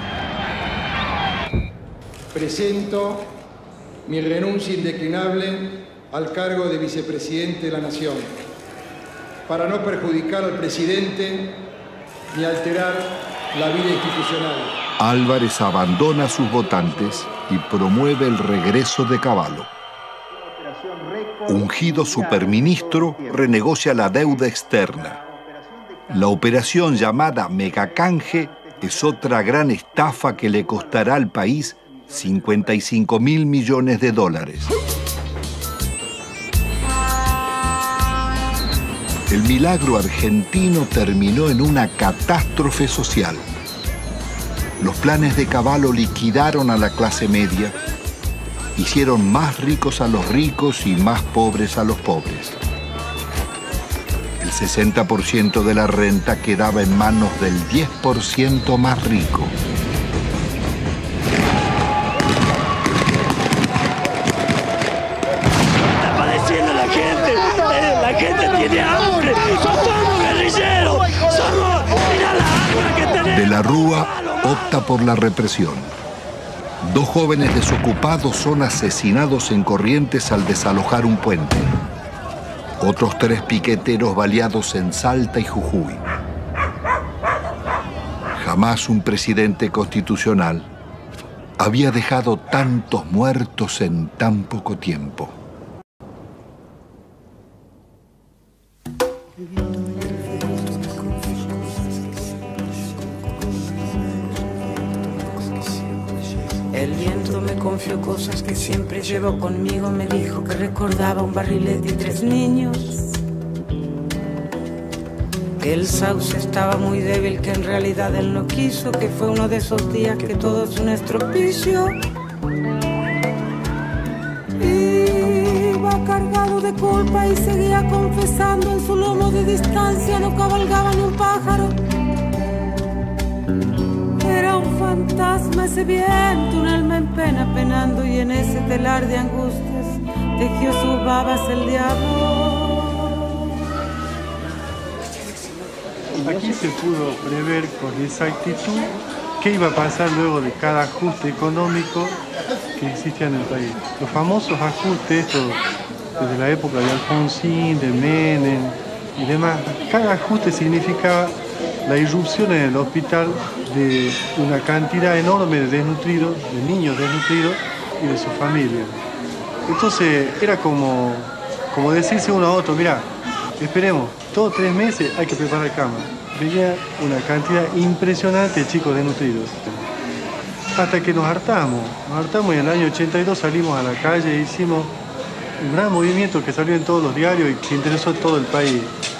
Presento mi renuncia indeclinable al cargo de vicepresidente de la Nación, para no perjudicar al presidente ni alterar la vida institucional. Álvarez abandona a sus votantes y promueve el regreso de Cavallo. Ungido superministro, renegocia la deuda externa. La operación llamada Megacanje es otra gran estafa que le costará al país cincuenta y cinco mil millones de dólares. El milagro argentino terminó en una catástrofe social. Los planes de Cavallo liquidaron a la clase media, hicieron más ricos a los ricos y más pobres a los pobres. El sesenta por ciento de la renta quedaba en manos del diez por ciento más rico. Está padeciendo la gente, la gente tiene hambre, somos guerrilleros, somos, mira la hambre que tenemos. De la Rúa opta por la represión. Dos jóvenes desocupados son asesinados en Corrientes al desalojar un puente. Otros tres piqueteros baleados en Salta y Jujuy. Jamás un presidente constitucional había dejado tantos muertos en tan poco tiempo. El viento me confió cosas que siempre llevo conmigo. Me dijo que recordaba un barrilete y tres niños. Que el sauce estaba muy débil, que en realidad él no quiso. Que fue uno de esos días que todo es un estropicio. Iba cargado de culpa y seguía confesando. En su lomo de distancia no cabalgaba ni un pájaro. Era un fantasma ese viento, un alma en pena penando, y en ese telar de angustias tejió sus babas el diablo. Aquí se pudo prever con exactitud qué iba a pasar luego de cada ajuste económico que existía en el país. Los famosos ajustes, estos desde la época de Alfonsín, de Menem y demás, cada ajuste significaba la irrupción en el hospital de una cantidad enorme de desnutridos, de niños desnutridos y de sus familias. Entonces era como, como decirse uno a otro, mira, esperemos, todos tres meses hay que preparar cama. Venía una cantidad impresionante de chicos desnutridos. Hasta que nos hartamos, nos hartamos y en el año ochenta y dos salimos a la calle e hicimos un gran movimiento que salió en todos los diarios y que interesó a todo el país.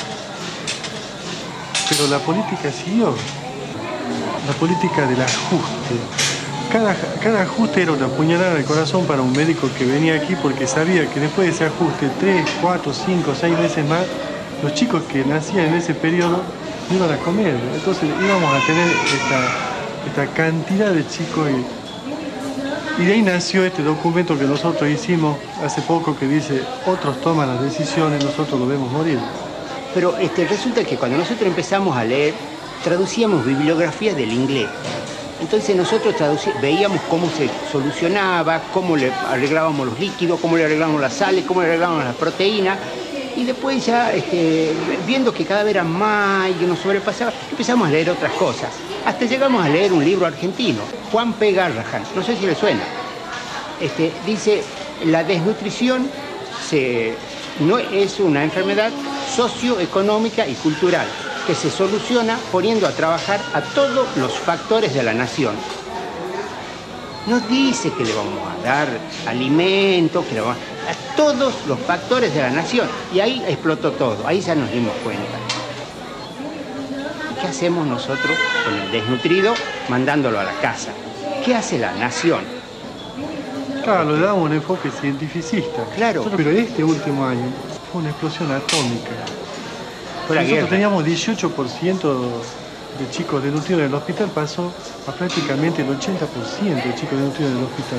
Pero la política siguió, la política del ajuste. Cada, cada ajuste era una puñalada al corazón para un médico que venía aquí porque sabía que después de ese ajuste, tres, cuatro, cinco, seis veces más, los chicos que nacían en ese periodo no iban a comer. Entonces íbamos a tener esta, esta cantidad de chicos y, y de ahí nació este documento que nosotros hicimos hace poco que dice, otros toman las decisiones, nosotros lo vemos morir. Pero este, resulta que cuando nosotros empezamos a leer, traducíamos bibliografía del inglés. Entonces nosotros veíamos cómo se solucionaba, cómo le arreglábamos los líquidos, cómo le arreglábamos las sales, cómo le arreglábamos las proteínas. Y después ya, este, viendo que cada vez era más y que nos sobrepasaba, empezamos a leer otras cosas. Hasta llegamos a leer un libro argentino, Juan P. Garrahan, no sé si le suena. Este, dice, la desnutrición se, no es una enfermedad socioeconómica y cultural, que se soluciona poniendo a trabajar a todos los factores de la nación. No dice que le vamos a dar alimento, que le vamos a, a todos los factores de la nación. Y ahí explotó todo, ahí ya nos dimos cuenta. ¿Qué hacemos nosotros con el desnutrido mandándolo a la casa? ¿Qué hace la nación? Claro, le damos un enfoque cientificista. Claro. Pero este último año fue una explosión atómica. Fue la Nosotros guerra. teníamos dieciocho por ciento de chicos desnutridos en el hospital, pasó a prácticamente el ochenta por ciento de chicos desnutridos en el hospital.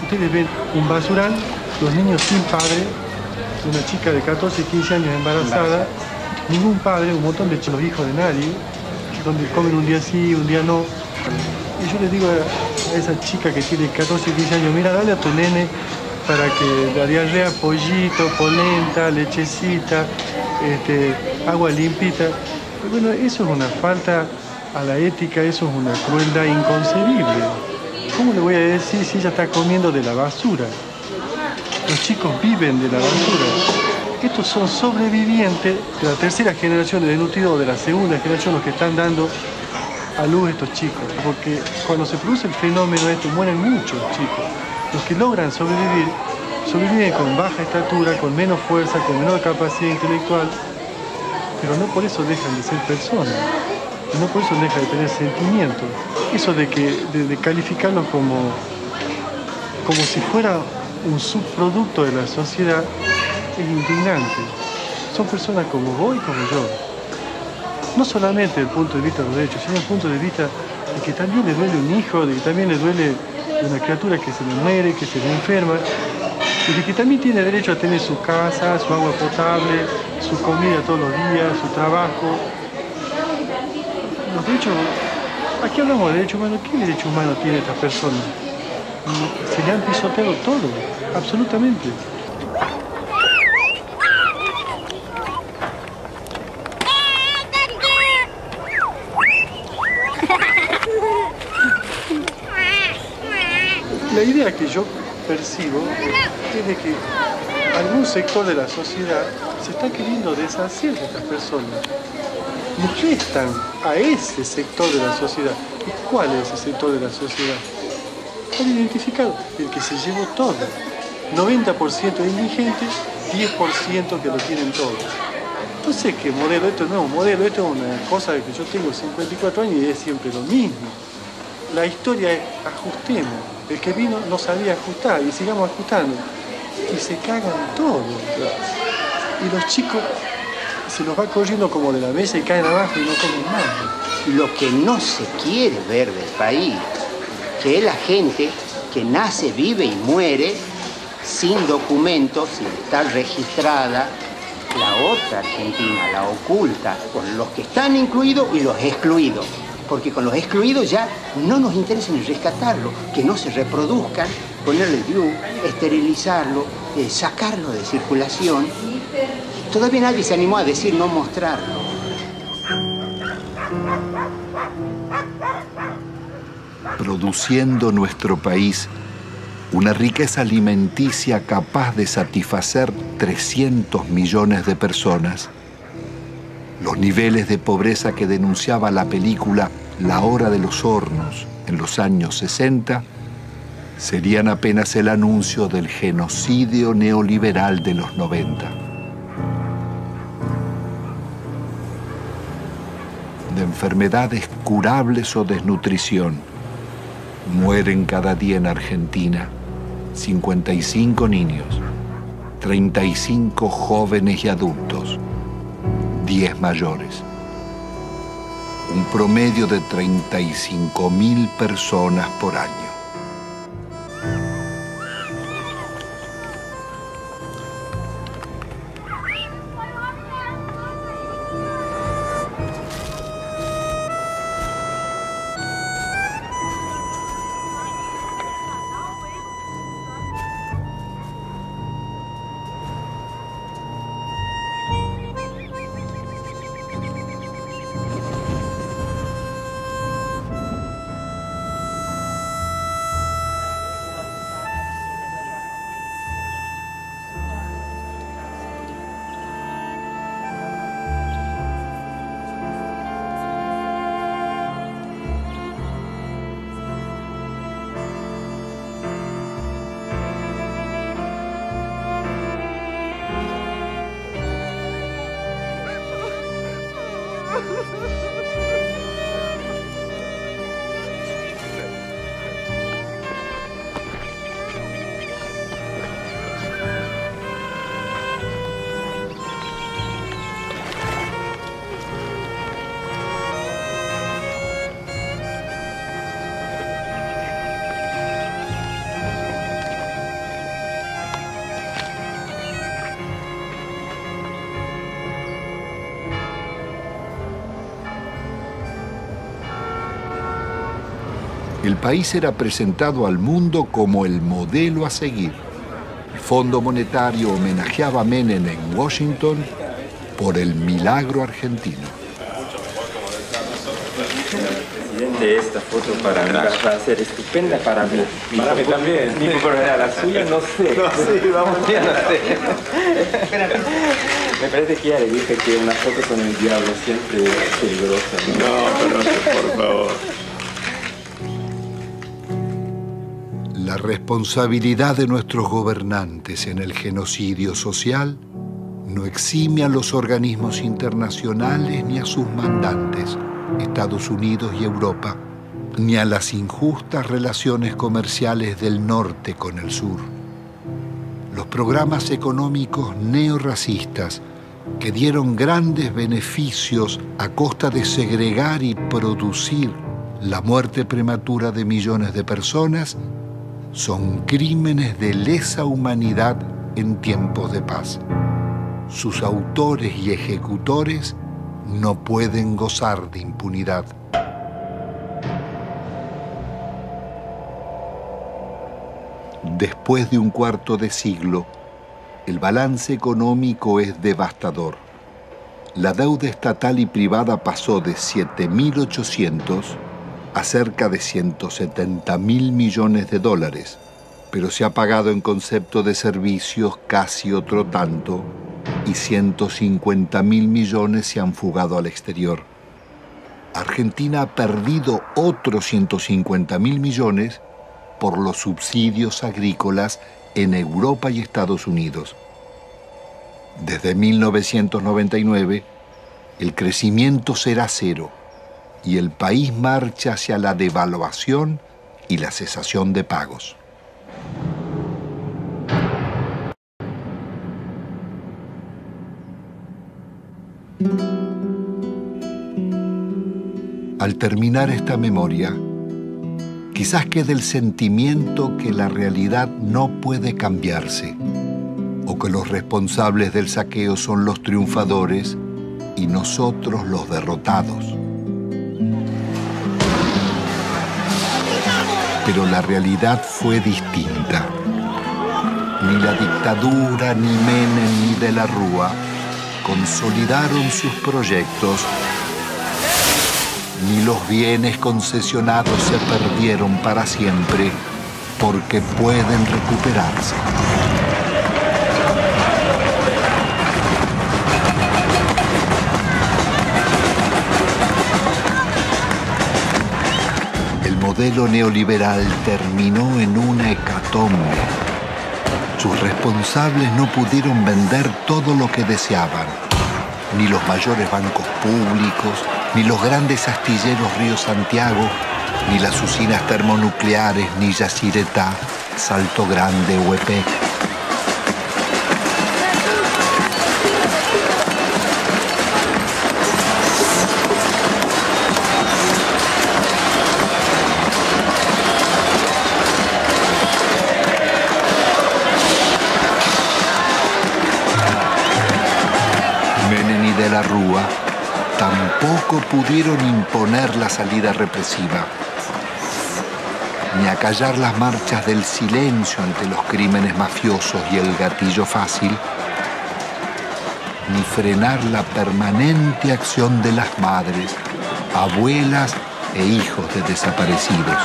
Ustedes ven un basural, los niños sin padre, una chica de catorce, quince años embarazada, ningún padre, un montón de los hijos de nadie, donde comen un día sí, un día no. Y yo le digo a esa chica que tiene catorce, quince años, mira, dale a tu nene para que la diarrea, pollito, polenta, lechecita, este, agua limpita. Y bueno, eso es una falta a la ética, eso es una crueldad inconcebible. ¿Cómo le voy a decir si ella está comiendo de la basura? Los chicos viven de la basura. Estos son sobrevivientes de la tercera generación de desnutridos o de la segunda generación los que están dando a luz estos chicos. Porque cuando se produce el fenómeno este, mueren muchos chicos. Los que logran sobrevivir, sobreviven con baja estatura, con menos fuerza, con menor capacidad intelectual, pero no por eso dejan de ser personas. Y no por eso dejan de tener sentimientos. Eso de, que, de, de calificarlos como, como si fuera un subproducto de la sociedad es indignante. Son personas como vos y como yo. No solamente desde el punto de vista de los derechos, sino desde el punto de vista de que también le duele un hijo, de que también le duele una criatura que se le muere, que se le enferma, y de que también tiene derecho a tener su casa, su agua potable, su comida todos los días, su trabajo. Los derechos, aquí hablamos de derechos humanos. ¿Qué derecho humano tiene esta persona? Se le han pisoteado todo, absolutamente. La idea que yo percibo es de que algún sector de la sociedad se está queriendo deshacer de estas personas. Les restan a ese sector de la sociedad. ¿Y cuál es ese sector de la sociedad? Está identificado, el que se llevó todo. noventa por ciento indigentes, diez por ciento que lo tienen todo. No sé qué modelo, esto no es un modelo, esto es una cosa que yo tengo cincuenta y cuatro años y es siempre lo mismo. La historia es ajustemos. El que vino no sabía ajustar y sigamos ajustando. Y se cagan todo. Y los chicos se los va corriendo como de la mesa y caen abajo y no comen nada. Lo que no se quiere ver del país, que es la gente que nace, vive y muere sin documentos, sin estar registrada, la otra Argentina, la oculta, con los que están incluidos y los excluidos. Porque con los excluidos ya no nos interesa ni rescatarlo, que no se reproduzcan, ponerle D U, esterilizarlo, eh, sacarlo de circulación. Todavía nadie se animó a decir no mostrarlo. Produciendo nuestro país una riqueza alimenticia capaz de satisfacer trescientos millones de personas, los niveles de pobreza que denunciaba la película La Hora de los Hornos en los años sesenta serían apenas el anuncio del genocidio neoliberal de los noventa. De enfermedades curables o desnutrición, mueren cada día en Argentina cincuenta y cinco niños, treinta y cinco jóvenes y adultos, diez mayores. Un promedio de treinta y cinco mil personas por año. El país era presentado al mundo como el modelo a seguir. El Fondo Monetario homenajeaba a Menem en Washington por el milagro argentino. Presidente, esta foto para mí va a ser estupenda para mí. Para mí también. Mi popularidad, la suya no sé. No sé, vamos ya no sé. Me parece que ya le dije que una foto con el diablo siempre es peligrosa. No, pero no, por favor. La responsabilidad de nuestros gobernantes en el genocidio social no exime a los organismos internacionales ni a sus mandantes, Estados Unidos y Europa, ni a las injustas relaciones comerciales del norte con el sur. Los programas económicos neorracistas que dieron grandes beneficios a costa de segregar y producir la muerte prematura de millones de personas son crímenes de lesa humanidad en tiempos de paz. Sus autores y ejecutores no pueden gozar de impunidad. Después de un cuarto de siglo, el balance económico es devastador. La deuda estatal y privada pasó de siete mil ochocientos a cerca de ciento setenta mil millones de dólares, pero se ha pagado en concepto de servicios casi otro tanto y ciento cincuenta mil millones se han fugado al exterior. Argentina ha perdido otros ciento cincuenta mil millones por los subsidios agrícolas en Europa y Estados Unidos. Desde mil novecientos noventa y nueve, el crecimiento será cero y el país marcha hacia la devaluación y la cesación de pagos. Al terminar esta memoria, quizás quede el sentimiento que la realidad no puede cambiarse, o que los responsables del saqueo son los triunfadores y nosotros los derrotados. Pero la realidad fue distinta. Ni la dictadura, ni Menem, ni de la Rúa consolidaron sus proyectos, ni los bienes concesionados se perdieron para siempre, porque pueden recuperarse. El modelo neoliberal terminó en una hecatombe. Sus responsables no pudieron vender todo lo que deseaban, ni los mayores bancos públicos, ni los grandes astilleros Río Santiago, ni las usinas termonucleares, ni Yacyretá, Salto Grande o E P E C. Menem y de la Rúa tampoco pudieron imponer la salida represiva, ni acallar las marchas del silencio ante los crímenes mafiosos y el gatillo fácil, ni frenar la permanente acción de las madres, abuelas e hijos de desaparecidos.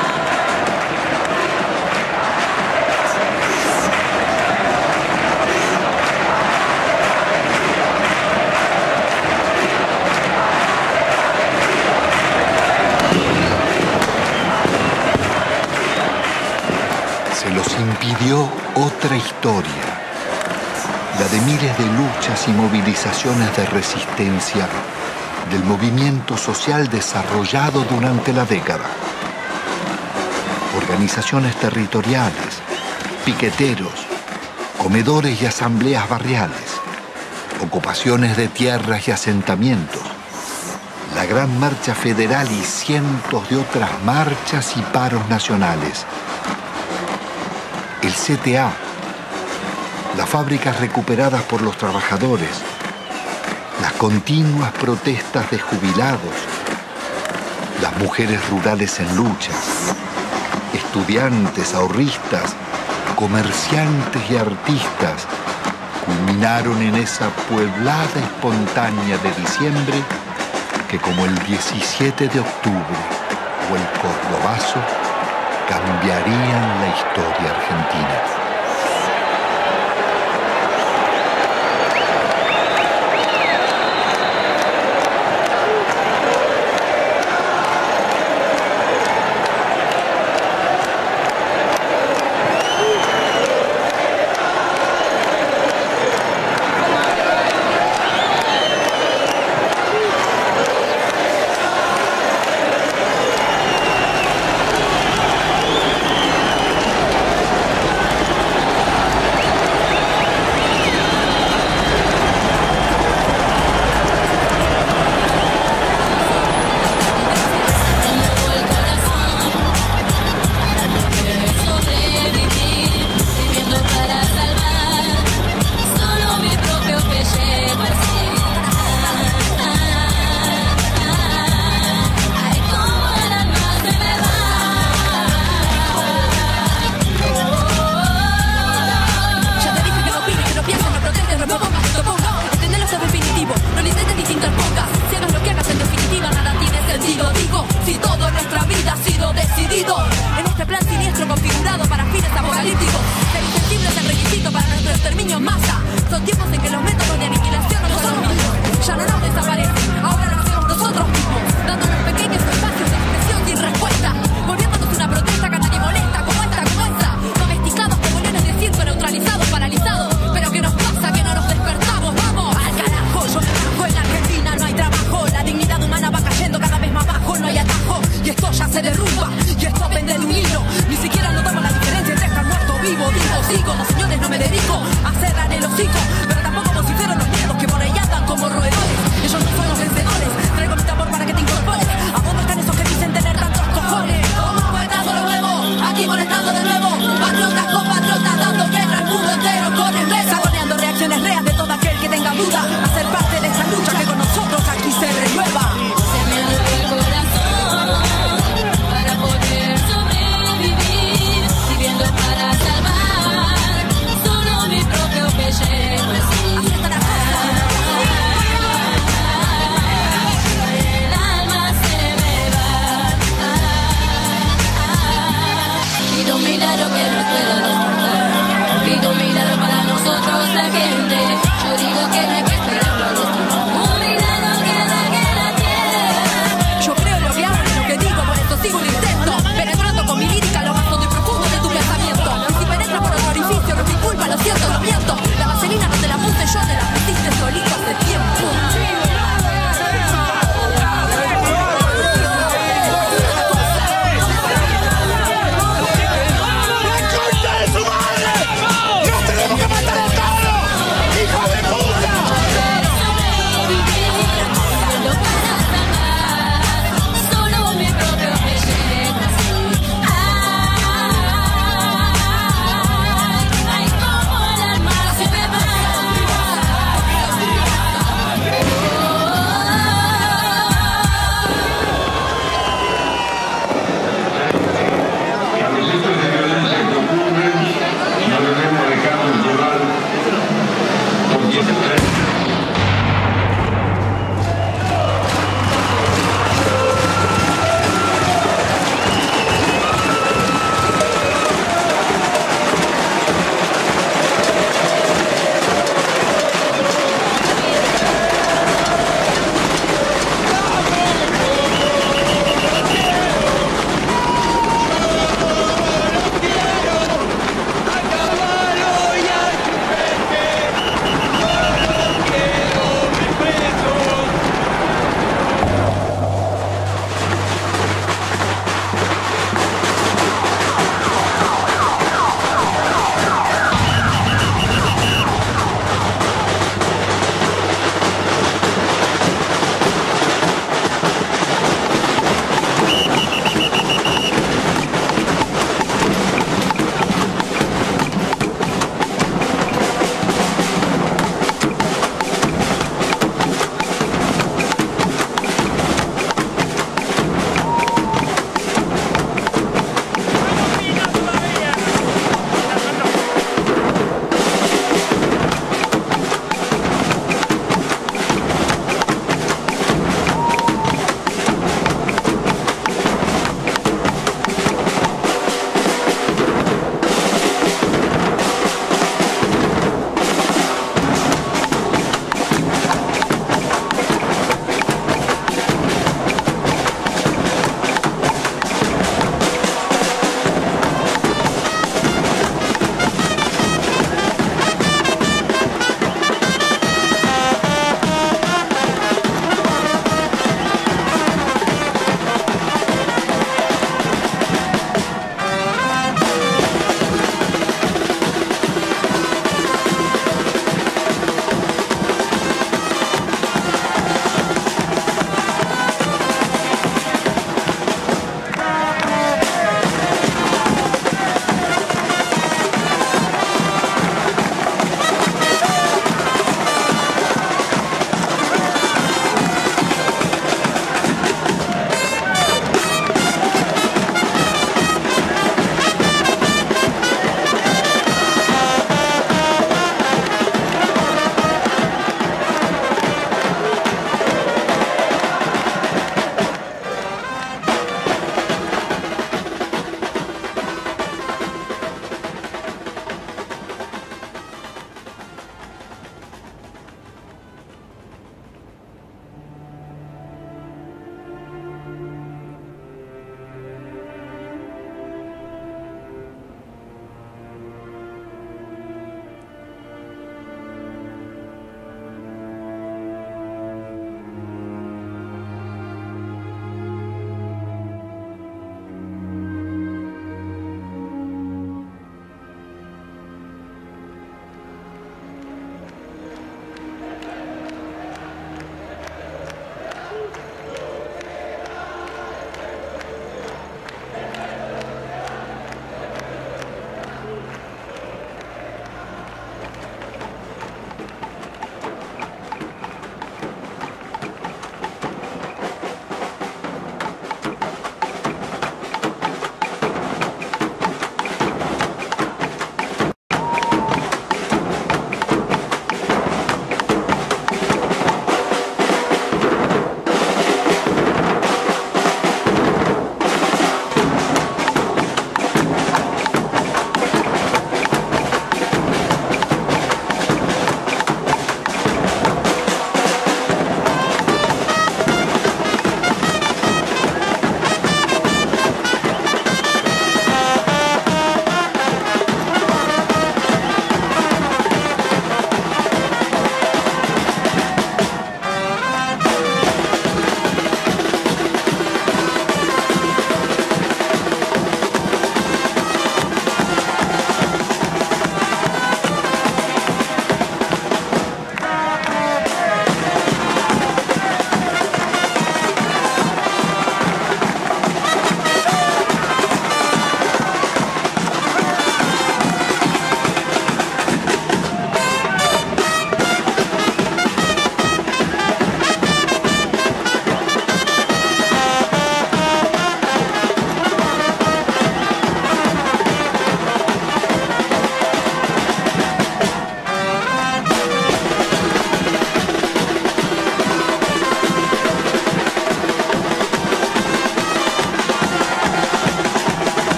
Impidió otra historia, la de miles de luchas y movilizaciones de resistencia del movimiento social desarrollado durante la década. Organizaciones territoriales, piqueteros, comedores y asambleas barriales, ocupaciones de tierras y asentamientos, la Gran Marcha Federal y cientos de otras marchas y paros nacionales. El C T A, las fábricas recuperadas por los trabajadores, las continuas protestas de jubilados, las mujeres rurales en lucha, estudiantes, ahorristas, comerciantes y artistas culminaron en esa pueblada espontánea de diciembre que, como el diecisiete de octubre o el Cordobazo, cambiarían la historia argentina. Sigo, no señores, no me dedico a cerrar el hocico, pero tampoco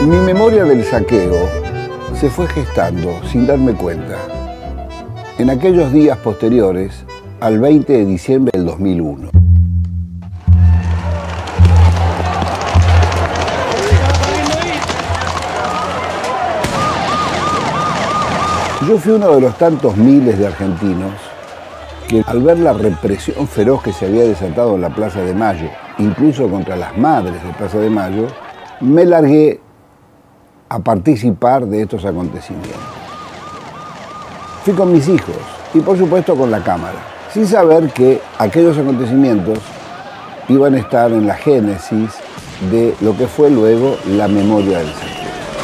Mi memoria del saqueo se fue gestando sin darme cuenta en aquellos días posteriores al veinte de diciembre del dos mil uno. Yo fui uno de los tantos miles de argentinos que, al ver la represión feroz que se había desatado en la Plaza de Mayo, incluso contra las madres de Plaza de Mayo, me largué a participar de estos acontecimientos. Fui con mis hijos y, por supuesto, con la cámara, sin saber que aquellos acontecimientos iban a estar en la génesis de lo que fue luego la memoria del saqueo.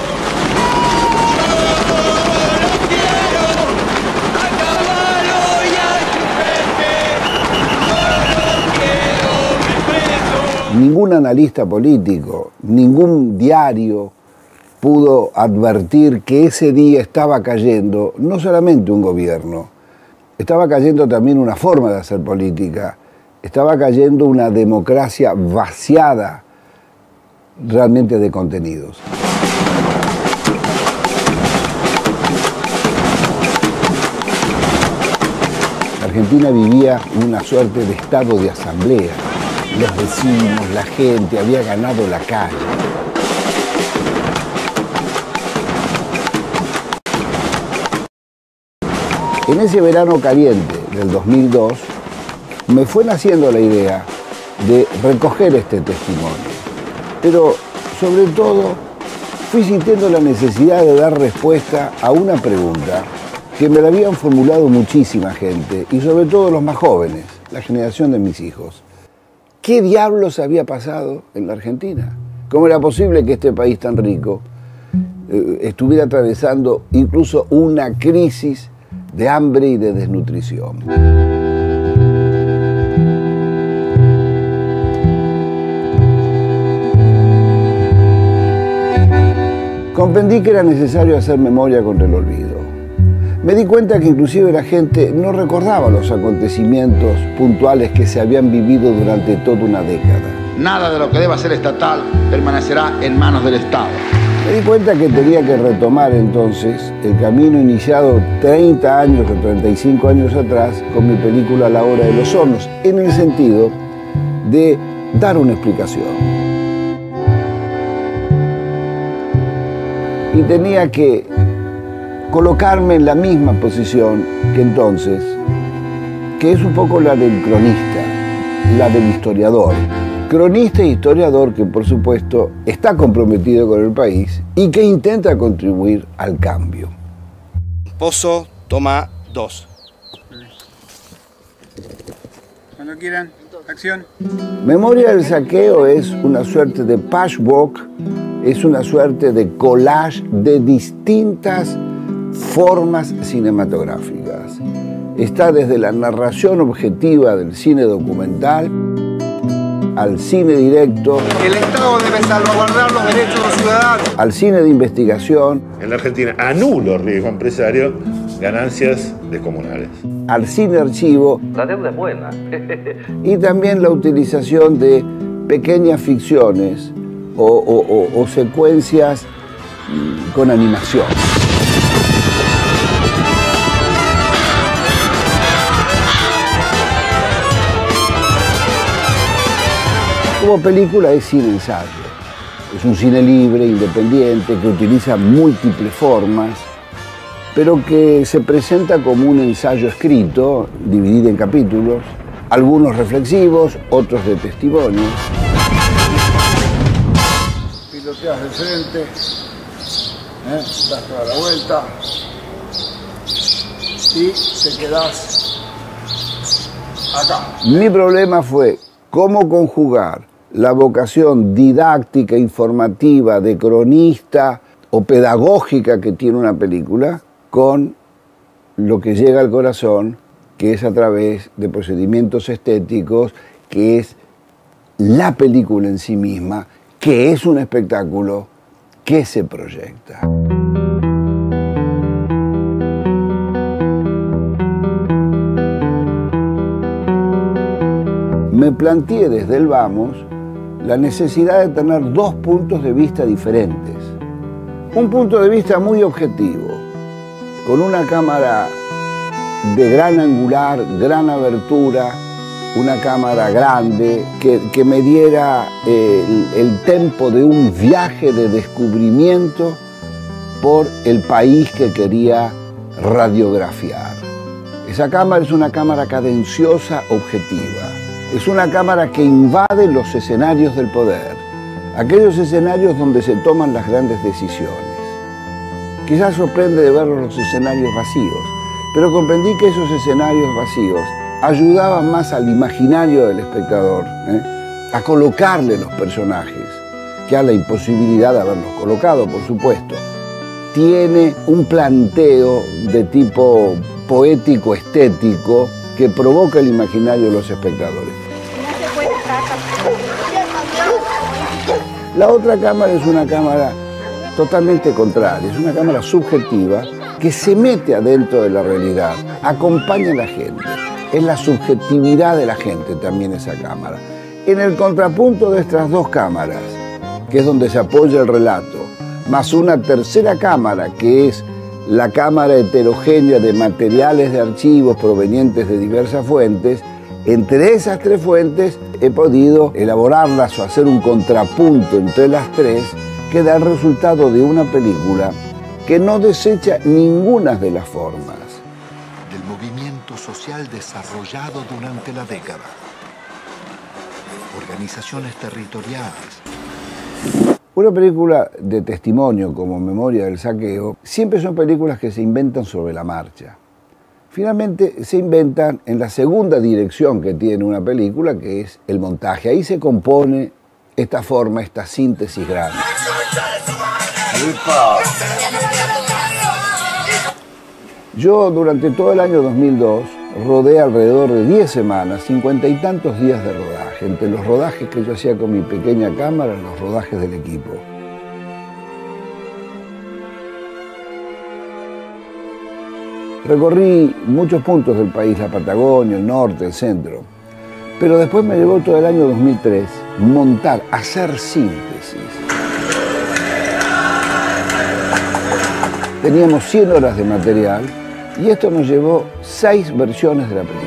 Ningún analista político, ningún diario pudo advertir que ese día estaba cayendo no solamente un gobierno, estaba cayendo también una forma de hacer política, estaba cayendo una democracia vaciada realmente de contenidos. Argentina vivía una suerte de estado de asamblea. Los vecinos, la gente, había ganado la calle. En ese verano caliente del dos mil dos, me fue naciendo la idea de recoger este testimonio. Pero, sobre todo, fui sintiendo la necesidad de dar respuesta a una pregunta que me la habían formulado muchísima gente, y sobre todo los más jóvenes, la generación de mis hijos. ¿Qué diablos había pasado en la Argentina? ¿Cómo era posible que este país tan rico eh, estuviera atravesando incluso una crisis de hambre y de desnutrición? Comprendí que era necesario hacer memoria contra el olvido. Me di cuenta que inclusive la gente no recordaba los acontecimientos puntuales que se habían vivido durante toda una década. Nada de lo que deba ser estatal permanecerá en manos del Estado. Me di cuenta que tenía que retomar entonces el camino iniciado treinta años o treinta y cinco años atrás con mi película La Hora de los Hornos, en el sentido de dar una explicación. Y tenía que colocarme en la misma posición que entonces, que es un poco la del cronista, la del historiador. Cronista e historiador que, por supuesto, está comprometido con el país y que intenta contribuir al cambio. Pozo, toma dos. Cuando quieran, acción. Memoria del saqueo es una suerte de patchwork, es una suerte de collage de distintas formas cinematográficas. Está desde la narración objetiva del cine documental al cine directo. El Estado debe salvaguardar los derechos de los ciudadanos. Al cine de investigación. En la Argentina anulo riesgo empresario, ganancias descomunales. Al cine archivo. La deuda es buena. Y también la utilización de pequeñas ficciones o, o, o, o secuencias con animación. Como película es cine ensayo. Es un cine libre, independiente, que utiliza múltiples formas, pero que se presenta como un ensayo escrito, dividido en capítulos, algunos reflexivos, otros de testimonio. Piloteas de frente, ¿eh? Das toda la vuelta y te quedás acá. Mi problema fue cómo conjugar la vocación didáctica, informativa, de cronista o pedagógica que tiene una película con lo que llega al corazón, que es a través de procedimientos estéticos, que es la película en sí misma, que es un espectáculo que se proyecta. Me planteé desde el vamos la necesidad de tener dos puntos de vista diferentes. Un punto de vista muy objetivo, con una cámara de gran angular, gran abertura, una cámara grande que, que me diera eh, el, el tempo de un viaje de descubrimiento por el país que quería radiografiar. Esa cámara es una cámara cadenciosa, objetiva. Es una cámara que invade los escenarios del poder, aquellos escenarios donde se toman las grandes decisiones. Quizás sorprende de ver los escenarios vacíos, pero comprendí que esos escenarios vacíos ayudaban más al imaginario del espectador, ¿eh? a colocarle los personajes, que a la imposibilidad de haberlos colocado, por supuesto. Tiene un planteo de tipo poético-estético que provoca el imaginario de los espectadores. La otra cámara es una cámara totalmente contraria, es una cámara subjetiva que se mete adentro de la realidad, acompaña a la gente. Es la subjetividad de la gente también esa cámara. En el contrapunto de estas dos cámaras, que es donde se apoya el relato, más una tercera cámara, que es la cámara heterogénea de materiales de archivos provenientes de diversas fuentes, entre esas tres fuentes he podido elaborarlas o hacer un contrapunto entre las tres que da el resultado de una película que no desecha ninguna de las formas. Del movimiento social desarrollado durante la década. Organizaciones territoriales. Una película de testimonio como Memoria del Saqueo siempre son películas que se inventan sobre la marcha. Finalmente se inventan en la segunda dirección que tiene una película, que es el montaje. Ahí se compone esta forma, esta síntesis grande. Yo durante todo el año dos mil dos rodé alrededor de diez semanas, cincuenta y tantos días de rodaje, entre los rodajes que yo hacía con mi pequeña cámara y los rodajes del equipo. Recorrí muchos puntos del país, la Patagonia, el norte, el centro, pero después me llevó todo el año dos mil tres montar, hacer síntesis. Teníamos cien horas de material y esto nos llevó seis versiones de la película.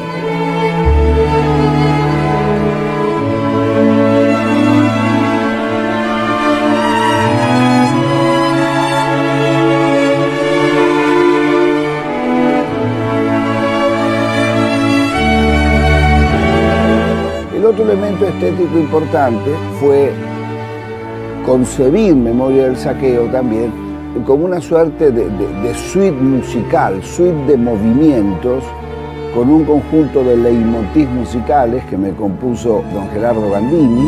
El otro elemento estético importante fue concebir Memoria del Saqueo también como una suerte de, de, de suite musical, suite de movimientos, con un conjunto de leitmotivs musicales que me compuso don Gerardo Gandini.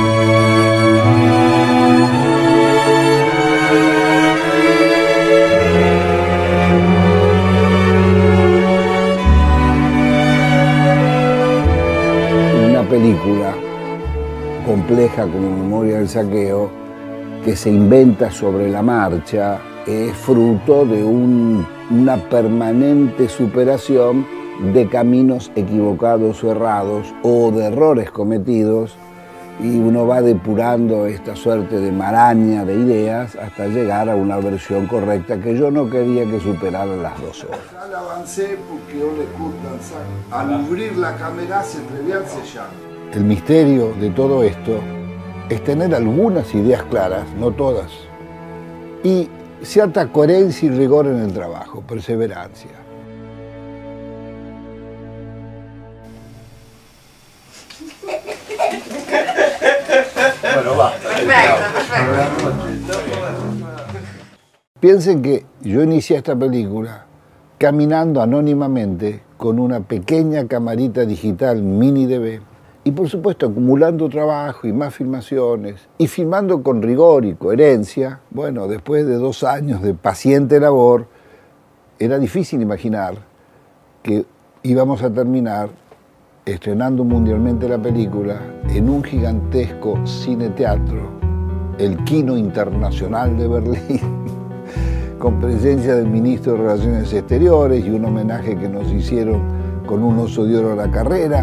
Una película compleja como Memoria del Saqueo, que se inventa sobre la marcha, es fruto de un, una permanente superación de caminos equivocados o errados o de errores cometidos, y uno va depurando esta suerte de maraña de ideas hasta llegar a una versión correcta que yo no quería que superara las dos horas. Avancé porque yo le al abrir la cámara se atrevía a sellar. El misterio de todo esto es tener algunas ideas claras, no todas, y cierta coherencia y rigor en el trabajo, perseverancia. Bueno, va. Piensen que yo inicié esta película caminando anónimamente con una pequeña camarita digital mini D V y por supuesto acumulando trabajo y más filmaciones y filmando con rigor y coherencia. Bueno, después de dos años de paciente labor, era difícil imaginar que íbamos a terminar estrenando mundialmente la película en un gigantesco cine-teatro, el Kino Internacional de Berlín, con presencia del ministro de Relaciones Exteriores y un homenaje que nos hicieron con un oso de oro a la carrera.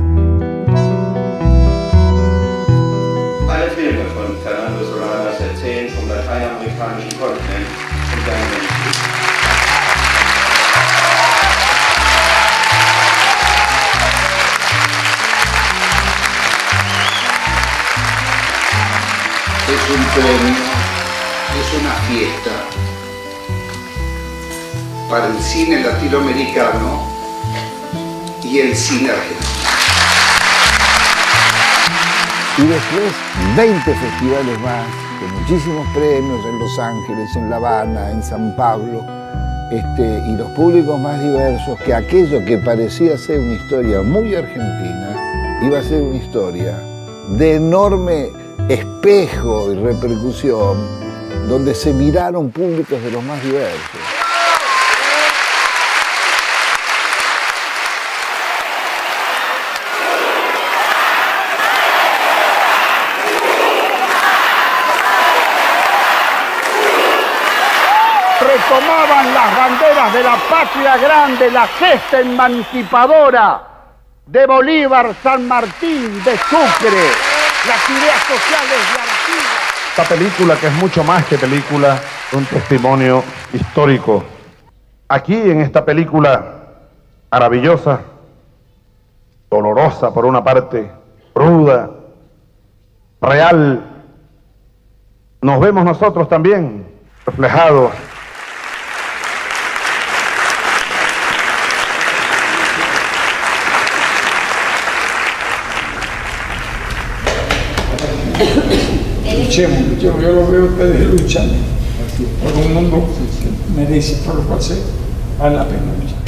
Alle Filme von Fernando Solanas erzählen vom lateinamerikanischen Kontinent Es un premio, es una fiesta para el cine latinoamericano y el cine argentino. Y después veinte festivales más, con muchísimos premios en Los Ángeles, en La Habana, en San Pablo, este, y los públicos más diversos, que aquello que parecía ser una historia muy argentina, iba a ser una historia de enorme espejo y repercusión, donde se miraron públicos de los más diversos. Retomaban las banderas de la patria grande, la gesta emancipadora de Bolívar, San Martín, de Sucre, las ideas sociales de Artigas. Esta película, que es mucho más que película, un testimonio histórico. Aquí, en esta película maravillosa, dolorosa por una parte, cruda, real, nos vemos nosotros también reflejados. Luchemos, luchemos, yo lo veo a ustedes luchando por un mundo que merece, por lo cual se vale la pena luchar.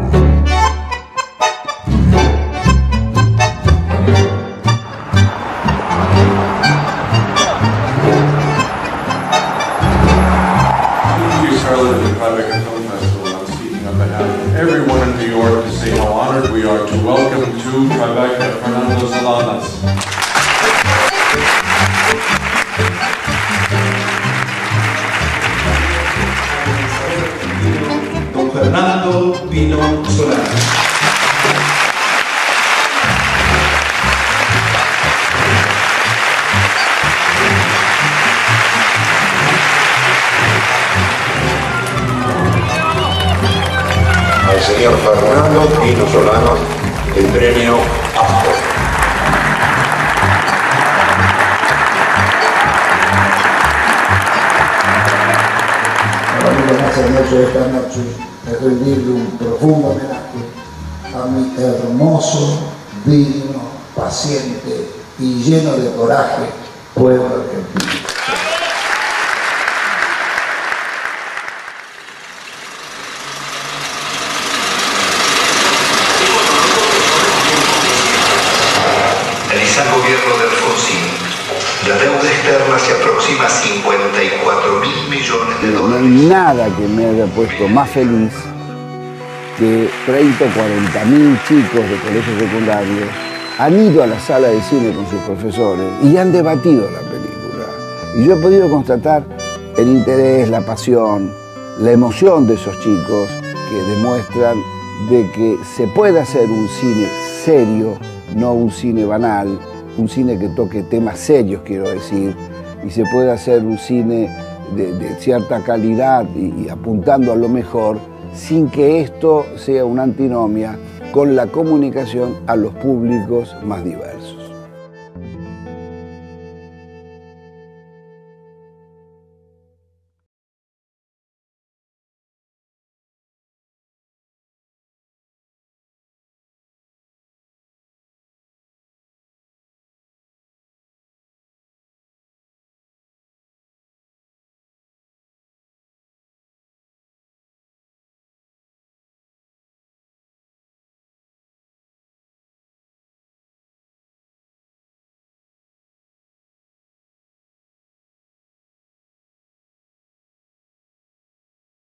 Everyone in New York to say how honored we are to welcome to Tribeca Fernando Solanas. Don Fernando Pino Solanas. Al señor Fernando Pino Solanas el premio Astor. Ahora lo que más han hecho esta noche es rendirle un profundo homenaje a mi hermoso, digno, paciente y lleno de coraje pueblo argentino. El gobierno de Alfonsín, la deuda externa se aproxima a cincuenta y cuatro mil millones de dólares. No hay nada que me haya puesto más feliz que treinta o cuarenta mil chicos de colegios secundarios han ido a la sala de cine con sus profesores y han debatido la película. Y yo he podido constatar el interés, la pasión, la emoción de esos chicos que demuestran de que se puede hacer un cine serio, no un cine banal, un cine que toque temas serios, quiero decir, y se puede hacer un cine de, de cierta calidad y, y apuntando a lo mejor, sin que esto sea una antinomia con la comunicación a los públicos más diversos.